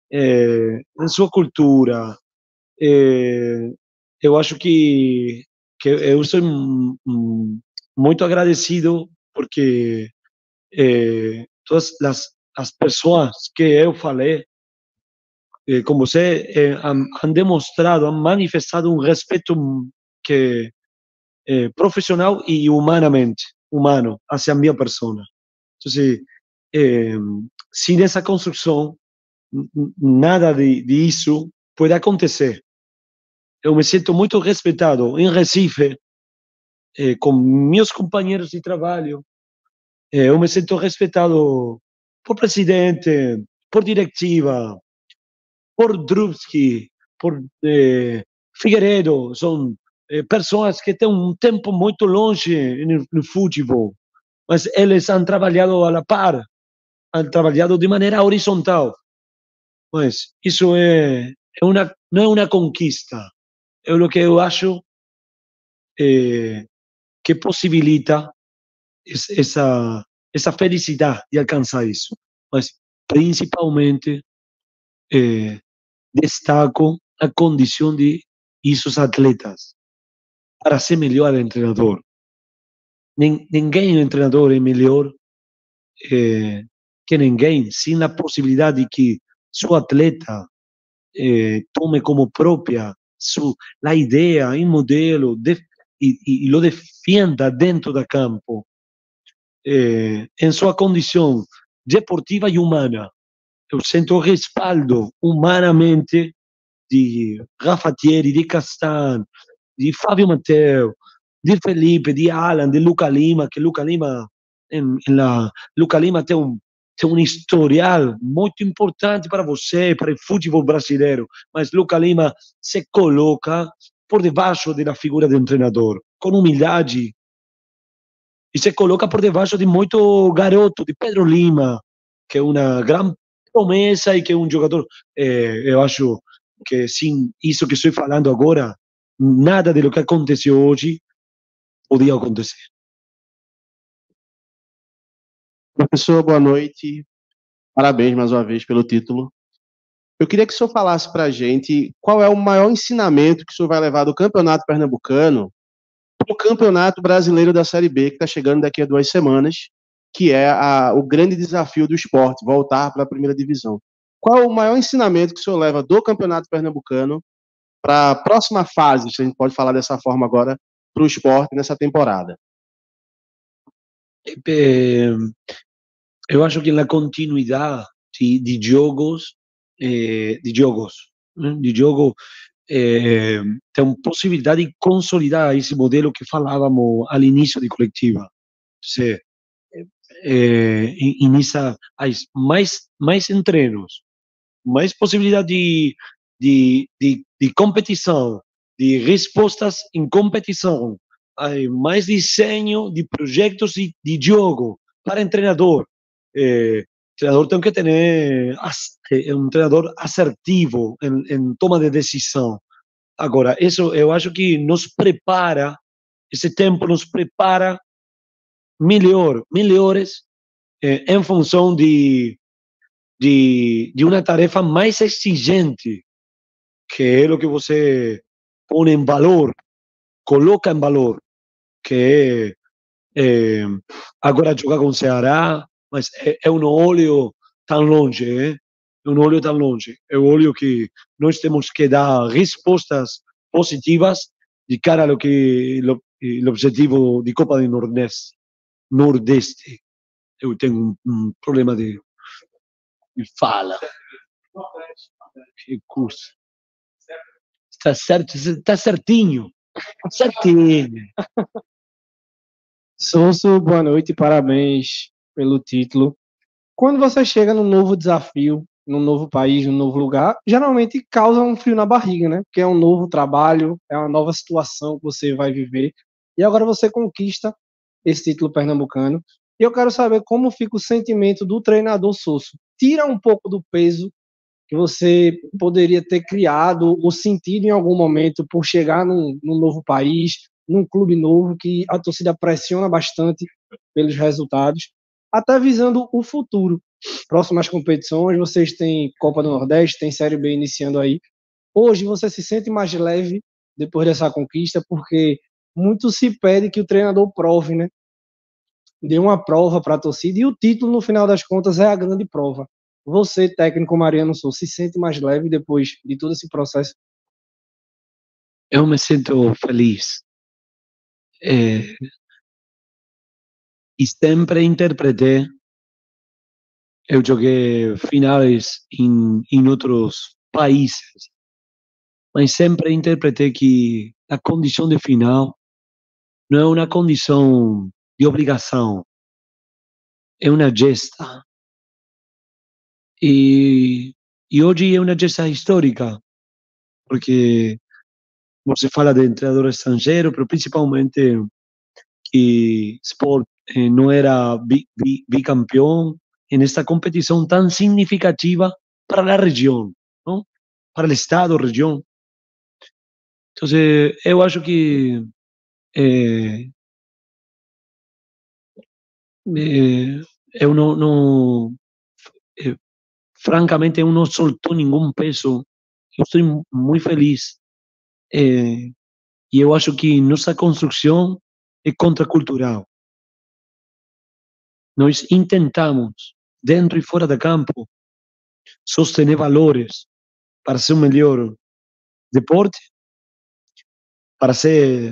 em sua cultura, eu acho que que eu sou muito agradecido porque todas as pessoas que eu falei com você han demonstrado, han manifestado um respeito que profissional e humanamente humano hacia a minha persona. Então, sem essa construção, nada disso pode acontecer. Eu me sinto muito respeitado em Recife, com meus companheiros de trabalho. Eu me sinto respeitado por presidente, por diretiva, por Drubsky, por Figueiredo. São pessoas que têm um tempo muito longe no futebol, mas eles han trabalhado a la par, han trabalhado de maneira horizontal. Mas isso não é uma conquista. É o que eu acho que possibilita essa felicidade de alcançar isso. Mas, principalmente, destaco a condição de esses atletas para ser melhor treinador. Ninguém treinador é melhor que ninguém, sem a possibilidade de que seu atleta tome como própria a ideia e modelo e lo defenda dentro do campo, em sua condição deportiva e humana. Eu sinto o respaldo humanamente de Rafa Thierry, de Castan, de Fábio Mateu, de Felipe, de Alan, de Luca Lima, que Luca Lima tem um historial muito importante para você, para o futebol brasileiro, mas Luca Lima se coloca por debaixo da figura de um treinador, com humildade, e se coloca por debaixo de muito garoto, de Pedro Lima, que é uma grande promessa e que é um jogador, eu acho que sem isso que estou falando agora, nada de lo que aconteceu hoje podia acontecer. Professor, boa noite. Parabéns mais uma vez pelo título. Eu queria que o senhor falasse para a gente qual é o maior ensinamento que o senhor vai levar do Campeonato Pernambucano para o Campeonato Brasileiro da Série B, que está chegando daqui a 2 semanas, que é o grande desafio do esporte, voltar para a primeira divisão. Qual é o maior ensinamento que o senhor leva do Campeonato Pernambucano para a próxima fase, se a gente pode falar dessa forma agora, para o esporte nessa temporada? Eu acho que na continuidade de jogos, tem possibilidade de consolidar esse modelo que falávamos ao início de coletiva. Inicia mais treinos, mais possibilidade de competição, de respostas em competição, mais desenho de projetos de jogo para treinador. Treinador tem que ter um treinador assertivo em toma de decisão. Agora, isso eu acho que nos prepara, esse tempo nos prepara melhores em função de uma tarefa mais exigente, que é o que você põe em valor, coloca em valor, que é agora jogar com o Ceará, mas eu não olho tão longe, eu não olho tão longe. Eu olho que nós temos que dar respostas positivas de cara ao que o objetivo de Copa do Nordeste. Eu tenho um problema de fala. Que curso. Está certo, está certinho. Certinho. Souza, boa noite, parabéns pelo título. Quando você chega num novo desafio, num novo país, num novo lugar, geralmente causa um frio na barriga, né? Porque é um novo trabalho, é uma nova situação que você vai viver. E agora você conquista esse título pernambucano. E eu quero saber como fica o sentimento do treinador Souza. Tira um pouco do peso que você poderia ter criado ou sentido em algum momento por chegar num novo país, num clube novo, que a torcida pressiona bastante pelos resultados, até visando o futuro. Próximas competições, vocês têm Copa do Nordeste, tem Série B iniciando aí. Hoje você se sente mais leve depois dessa conquista, porque muito se pede que o treinador prove, né? Dê uma prova para a torcida, e o título, no final das contas, é a grande prova. Você, técnico Mariano Souza, se sente mais leve depois de todo esse processo? Eu me sinto feliz. E sempre interpretei. Eu joguei finais em outros países, mas sempre interpretei que a condição de final não é uma condição de obrigação, é uma gesta. E hoje é uma gesta histórica, porque você fala de treinador estrangeiro, mas principalmente que Sport não era bicampeão en esta competición tan significativa para la región, ¿no? Para el estado, región. Entonces, eu acho que eu não francamente, eu não soltou nenhum peso. Eu estou muito feliz. E eu acho que nossa construção é contracultural. Nós intentamos, dentro e fora de campo, sostener valores para ser o melhor deporte, para ser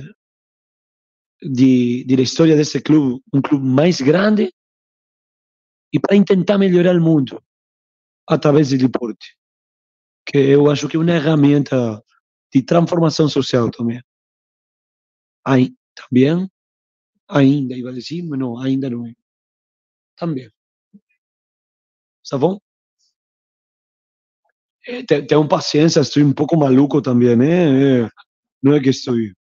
de la história desse clube um clube mais grande e para tentar melhorar o mundo através do deporte, que eu acho que é uma ferramenta de transformação social também. Aí, também, ainda, iba a dizer, mas não, ainda não é. Também. Tá bom? Tenham paciência, estou um pouco maluco também, né? Não é que estou...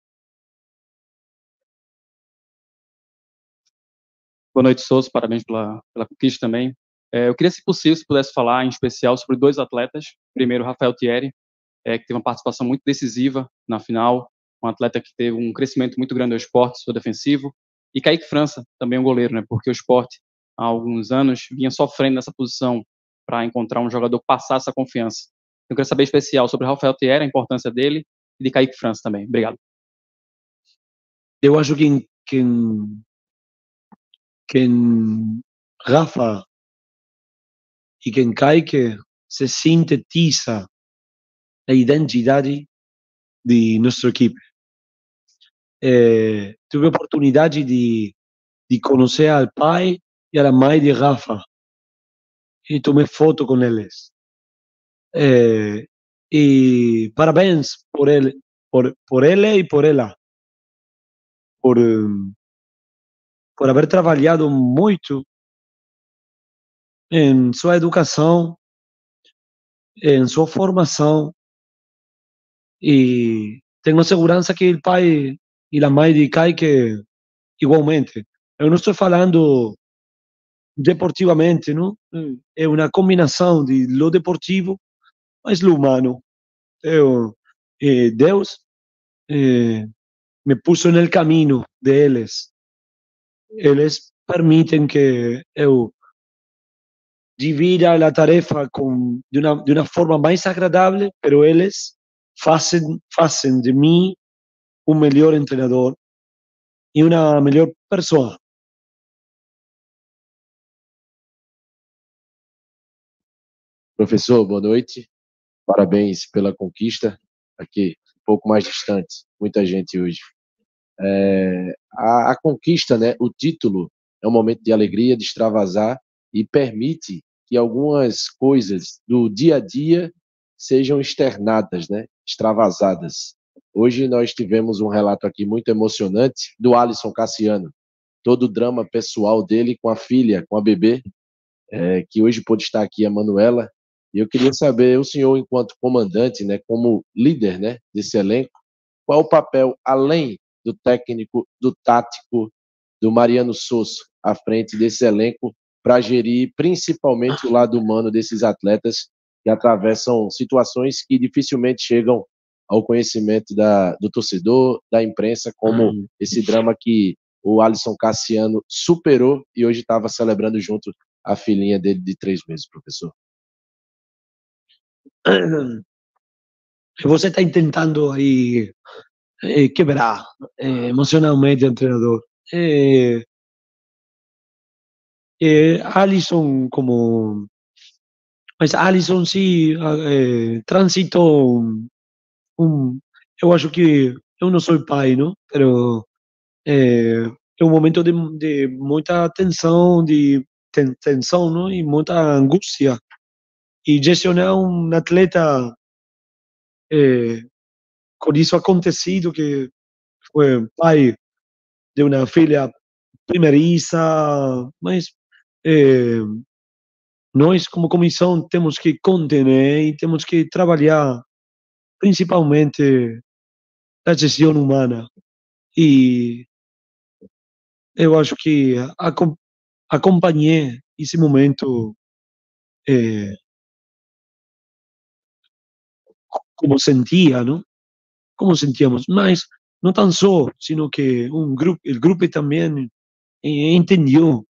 Boa noite, Souza. Parabéns pela conquista também. Eu queria, se possível, se pudesse falar em especial sobre dois atletas. Primeiro, Rafael Thierry, que teve uma participação muito decisiva na final, um atleta que teve um crescimento muito grande ao Sport, seu defensivo. E Kaique França, também um goleiro, né? Porque o Sport, há alguns anos, vinha sofrendo nessa posição para encontrar um jogador que passasse essa confiança. Eu queria saber em especial sobre Rafael Thierry, a importância dele, e de Kaique França também. Obrigado. Eu acho que en Rafa y que en Kaique se sintetiza la identidad de nuestro equipo. Tuve oportunidad de conocer al pai y a la mãe de Rafa y tomé foto con ellos. Y parabéns por él, por él y por ella, por haber trabalhado muito em sua educação, em sua formação, e tenho segurança que o pai e a mãe de Kaique igualmente. Eu não estou falando deportivamente, não? É uma combinação de lo deportivo, mas lo humano. Deus me puso no caminho deles. Eles permitem que eu divida a tarefa de uma forma mais agradável, pero eles fazem de mim um melhor treinador e uma melhor pessoa. Professor, boa noite. Parabéns pela conquista. Aqui, um pouco mais distante, muita gente hoje. A conquista, né, o título, é um momento de alegria, de extravasar e permite que algumas coisas do dia a dia sejam externadas, né, extravasadas. Hoje nós tivemos um relato aqui muito emocionante do Alisson Cassiano, todo o drama pessoal dele com a filha, com a bebê, que hoje pôde estar aqui, a Manuela. E eu queria saber, o senhor, enquanto comandante, né, como líder, né, desse elenco, qual o papel, além do técnico, do tático, do Mariano Souza, à frente desse elenco, para gerir principalmente o lado humano desses atletas que atravessam situações que dificilmente chegam ao conhecimento do torcedor, da imprensa, como esse drama que o Alisson Cassiano superou e hoje estava celebrando junto a filhinha dele de 3 meses, professor. Você está tentando aí quebrar emocionalmente o treinador. Alisson como... Mas Alisson sim transitou eu acho que eu não sou pai, não? Pero é um momento de muita tensão, tensão, não? E muita angústia. E gestionar um atleta com isso acontecido, que foi pai de uma filha primeriça, mas nós, como comissão, temos que conter e temos que trabalhar principalmente a gestão humana. E eu acho que acompanhei esse momento como sentia, não? Como sentíamos, mas não tão só, sino que o grupo também entendeu.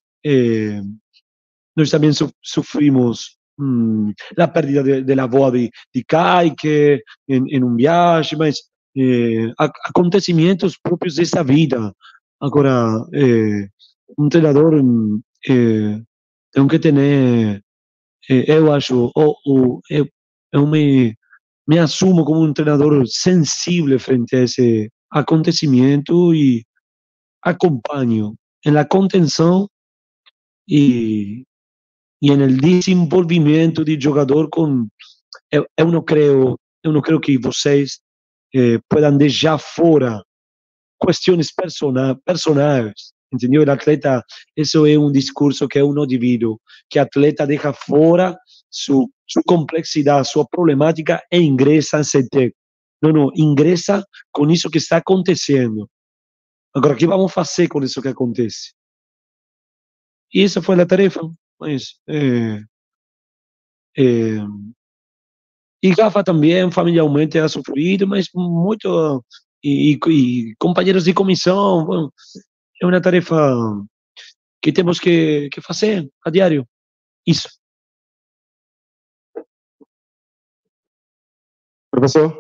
Nós também sofrimos a pérdida de la avó de Kaique em viagem, mas acontecimentos próprios dessa vida. Agora, um treinador tem que ter, eu acho, eu me assumo como um treinador sensível frente a esse acontecimento e acompanho na contenção e no desenvolvimento de jogador com... Eu não creio que vocês puedan deixar fora questões personais, entendeu? O atleta, isso é um discurso que eu não divido, que o atleta deixa fora sua complexidade, sua problemática e ingressa em CT. Não, ingressa com isso que está acontecendo. Agora, o que vamos fazer com isso que acontece? E essa foi a tarefa, mas... E Rafa também, familiarmente, ha sofrido, mas muito. E companheiros de comissão, bom, é uma tarefa que temos que fazer a diário. Isso. Professor,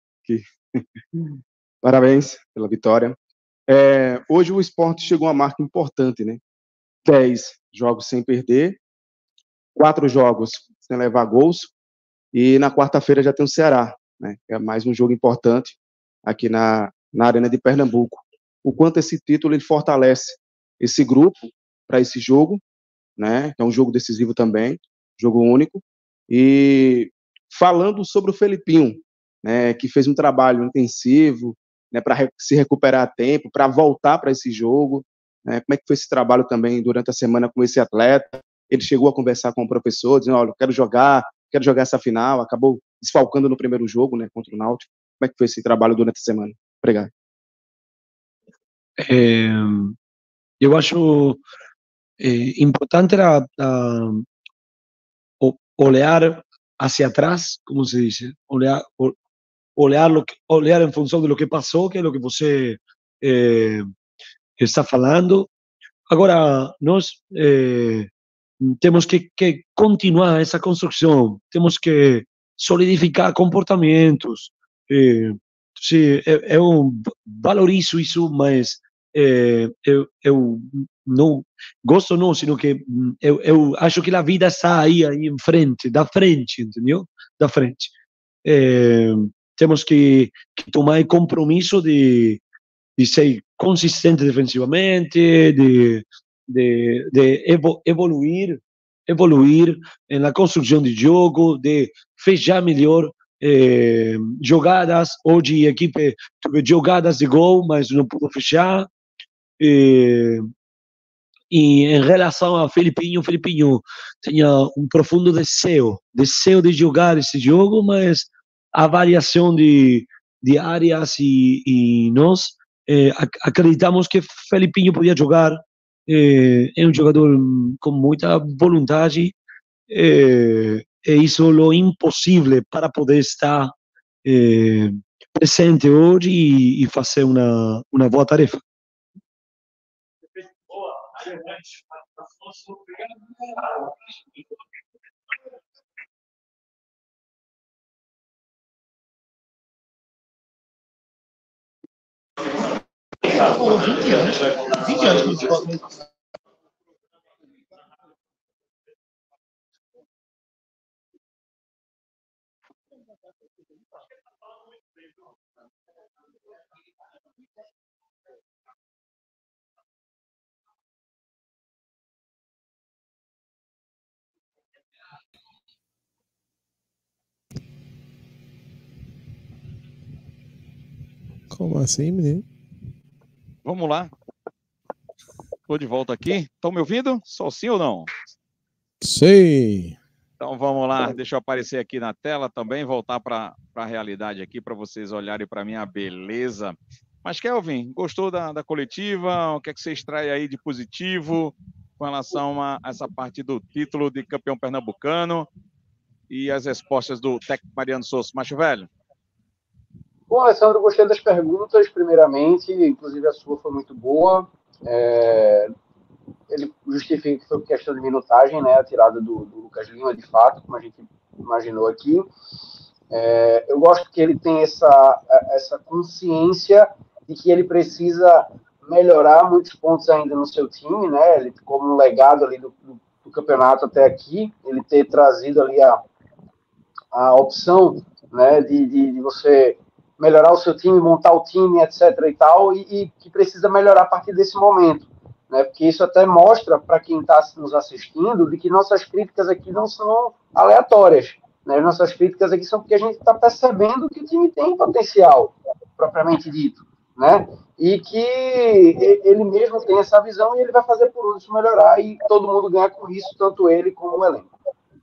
parabéns pela vitória. Hoje o Sport chegou a uma marca importante, né? 10 jogos sem perder, 4 jogos sem levar gols, e na quarta-feira já tem o Ceará, né? É mais um jogo importante aqui na Arena de Pernambuco. O quanto esse título ele fortalece esse grupo para esse jogo, né? É um jogo decisivo também, jogo único. E falando sobre o Felipinho, né, que fez um trabalho intensivo, né, para se recuperar a tempo, para voltar para esse jogo, né? Como é que foi esse trabalho também durante a semana com esse atleta? Ele chegou a conversar com o professor, dizendo: olha, eu quero jogar essa final, acabou desfalcando no primeiro jogo, né, contra o Náutico. Como é que foi esse trabalho durante a semana? Obrigado. Eu acho importante olhar hacia atrás, como se diz, olhar em função de lo que passou, que é o que você está falando. Agora, nós temos que continuar essa construção, temos que solidificar comportamentos. Eu valorizo isso, mas eu não gosto, não, sino que eu acho que a vida está aí em frente, da frente, entendeu? Da frente. Temos que tomar compromisso de ser consistente defensivamente, de evoluir na construção de jogo, de fechar melhor jogadas. Hoje a equipe teve jogadas de gol, mas não pudo fechar. E em relação a Felipinho tinha um profundo desejo de jogar esse jogo, mas a variação de áreas e nós acreditamos que Felipinho podia jogar. É um jogador com muita vontade, e isso é o impossível para poder estar presente hoje e fazer uma boa tarefa. Pô, 20 anos. 20 anos que o Sport. Como assim, menino? Vamos lá. Estou de volta aqui. Estão me ouvindo? Só sim ou não? Sim. Então vamos lá. Deixa eu aparecer aqui na tela também, voltar para a realidade aqui, para vocês olharem para minha beleza. Mas, Kelvin, gostou da coletiva? O que é que você extrai aí de positivo com relação a essa parte do título de campeão pernambucano e as respostas do técnico Mariano Souza? Macho velho? Bom, Alessandro, gostei das perguntas, primeiramente, inclusive a sua foi muito boa. Ele justifica que foi por questão de minutagem, né, a tirada do Lucas Lima, de fato, como a gente imaginou aqui. Eu gosto que ele tem essa consciência de que ele precisa melhorar muitos pontos ainda no seu time, né, ele, como um legado ali do campeonato até aqui, ele ter trazido ali a opção, né, de você melhorar o seu time, montar o time, etc. e tal, e que precisa melhorar a partir desse momento, né? Porque isso até mostra para quem está nos assistindo de que nossas críticas aqui não são aleatórias, né? Nossas críticas aqui são porque a gente está percebendo que o time tem potencial, propriamente dito, né? E que ele mesmo tem essa visão e ele vai fazer por isso melhorar e todo mundo ganha com isso, tanto ele como o elenco.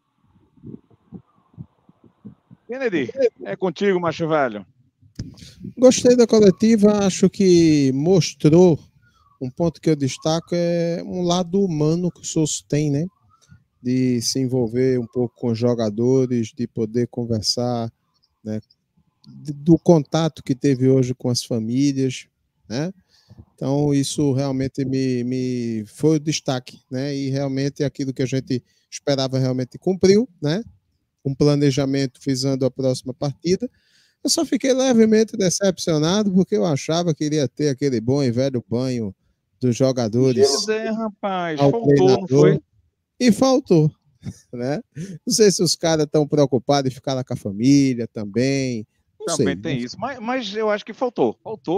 Kennedy, é contigo, macho velho. Gostei da coletiva, acho que mostrou um ponto que eu destaco é um lado humano que o Souza tem, né? De se envolver um pouco com os jogadores, de poder conversar, né? Do contato que teve hoje com as famílias, né? Então, isso realmente me foi o destaque, né? E realmente aquilo que a gente esperava realmente cumpriu, né? Um planejamento visando a próxima partida. Eu só fiquei levemente decepcionado porque eu achava que iria ter aquele bom e velho banho dos jogadores. Pois é, rapaz, faltou, não foi? E faltou, né? Não sei se os caras estão preocupados em ficar lá com a família também. Não também sei, tem isso, mas eu acho que faltou.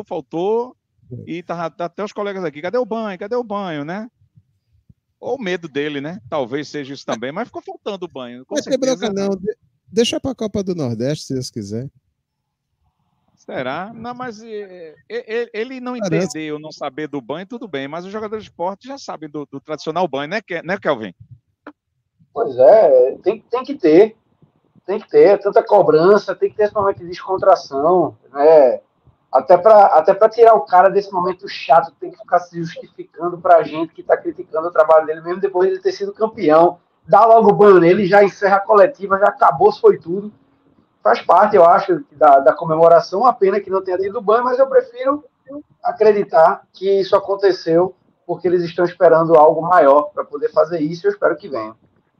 E tá até os colegas aqui, cadê o banho, né? Ou medo dele, né? Talvez seja isso também, mas ficou faltando o banho. Não tem bronca não, deixa para a Copa do Nordeste, se Deus quiser. Será? Não, mas ele não entender ou não saber do banho, tudo bem, mas os jogadores de esporte já sabem do tradicional banho, né, Kelvin? Pois é, tem que ter. Tem que ter tanta cobrança, tem que ter esse momento de descontração, né? Até para tirar o cara desse momento chato, tem que ficar se justificando pra gente que tá criticando o trabalho dele, mesmo depois de ele ter sido campeão. Dá logo o banho nele, já encerra a coletiva, já acabou, foi tudo. Faz parte, eu acho, da comemoração. A pena que não tenha tido banho, mas eu prefiro acreditar que isso aconteceu porque eles estão esperando algo maior para poder fazer isso e eu espero que venha.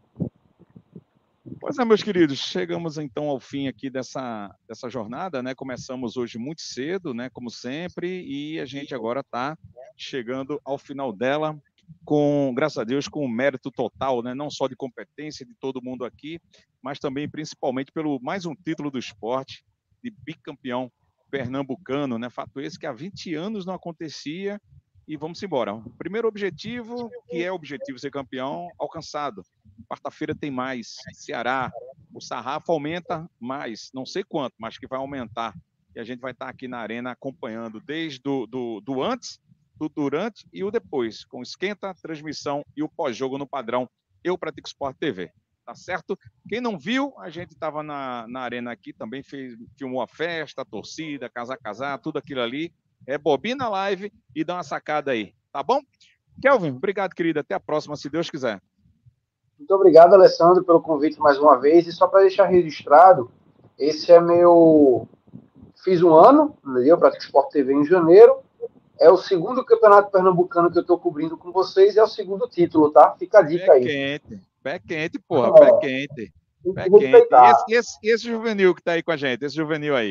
Pois é, meus queridos, chegamos então ao fim aqui dessa jornada, né? Começamos hoje muito cedo, né? Como sempre, e a gente agora está chegando ao final dela com, graças a Deus, com o mérito total, né? Não só de competência de todo mundo aqui, mas também, principalmente, pelo mais um título do esporte, de bicampeão pernambucano, né? Fato esse que há 20 anos não acontecia. E vamos embora. O primeiro objetivo, que é o objetivo ser campeão, alcançado. Quarta-feira tem mais. Ceará. O sarrafo aumenta mais. Não sei quanto, mas que vai aumentar. E a gente vai estar aqui na arena acompanhando desde do antes, do durante e o depois, com esquenta, transmissão e o pós-jogo no padrão Eu Pratico Sport TV. Tá certo? Quem não viu, a gente estava na arena aqui, também filmou a festa, a torcida, casar, tudo aquilo ali. Bobina a live e dá uma sacada aí, tá bom? Kelvin, obrigado, querido. Até a próxima, se Deus quiser. Muito obrigado, Alessandro, pelo convite mais uma vez. E só para deixar registrado, esse é meu... Fiz um ano, eu Pratico Sport TV em janeiro. É o segundo campeonato pernambucano que eu estou cobrindo com vocês e é o segundo título, tá? Fica a dica aí. Pé quente, porra, pé quente. Pé quente. E esse juvenil que tá aí com a gente, esse juvenil aí?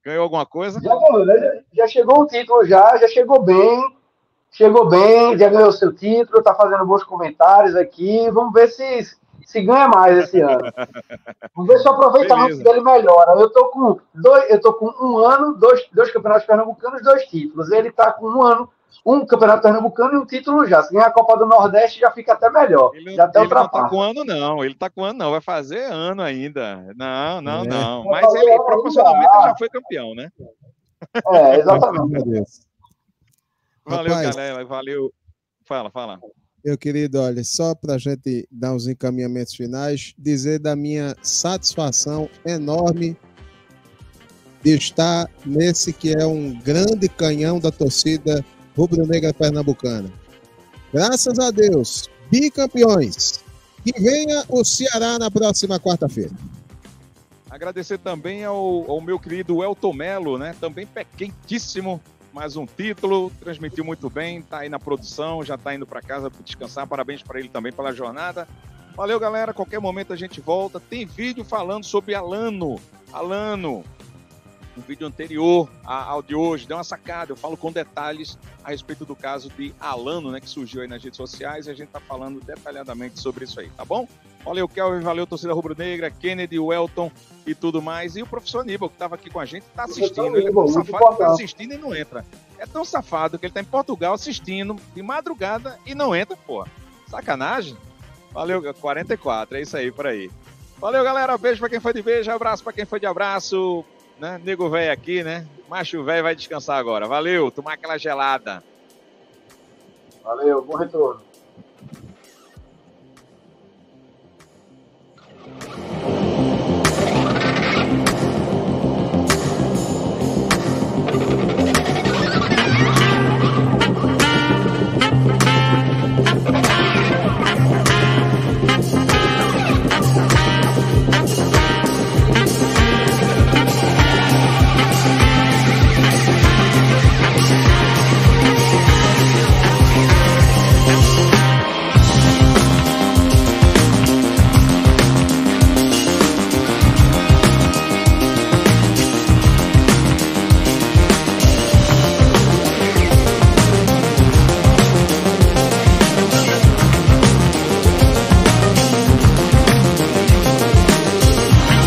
Ganhou alguma coisa? Já ganhou, né? Já chegou o título, já chegou bem. Chegou bem, já ganhou o seu título, tá fazendo bons comentários aqui. Vamos ver se ganha mais esse ano. Vamos ver se o aproveitamento dele melhora. Eu tô com um ano, dois campeonatos pernambucanos, 2 títulos. Ele tá com um ano, um campeonato pernambucano e um título já. Se ganhar a Copa do Nordeste, já fica até melhor. Já até ele não tá com ano, não. Ele tá com ano, não. Vai fazer ano ainda. Não. Mas ele, proporcionalmente, ele já foi campeão, né? Exatamente. Valeu, Rapaz, galera. Valeu. Fala. Meu querido, olha, só para a gente dar uns encaminhamentos finais, dizer da minha satisfação enorme de estar nesse que é um grande canhão da torcida rubro-negra pernambucana. Graças a Deus, bicampeões. Que venha o Ceará na próxima quarta-feira. Agradecer também ao meu querido Elton Melo, né? Também pé quentíssimo. Mais um título, transmitiu muito bem, tá aí na produção, já tá indo para casa para descansar. Parabéns para ele também pela jornada. Valeu, galera. Qualquer momento a gente volta. Tem vídeo falando sobre Alano. Um vídeo anterior ao de hoje, deu uma sacada. Eu falo com detalhes a respeito do caso de Alano, né, que surgiu aí nas redes sociais, e a gente tá falando detalhadamente sobre isso aí, tá bom? Valeu, Kelvin, valeu, torcida rubro-negra, Kennedy, o Elton e tudo mais. E o professor Aníbal, que estava aqui com a gente, está assistindo. Ele é tão safado que está assistindo e não entra. É tão safado que ele está em Portugal assistindo de madrugada e não entra, porra. Sacanagem. Valeu, 44, é isso aí, por aí. Valeu, galera, beijo para quem foi de beijo, abraço para quem foi de abraço. Né? Nego velho aqui, né? Macho velho vai descansar agora. Valeu, tomar aquela gelada. Valeu, bom retorno.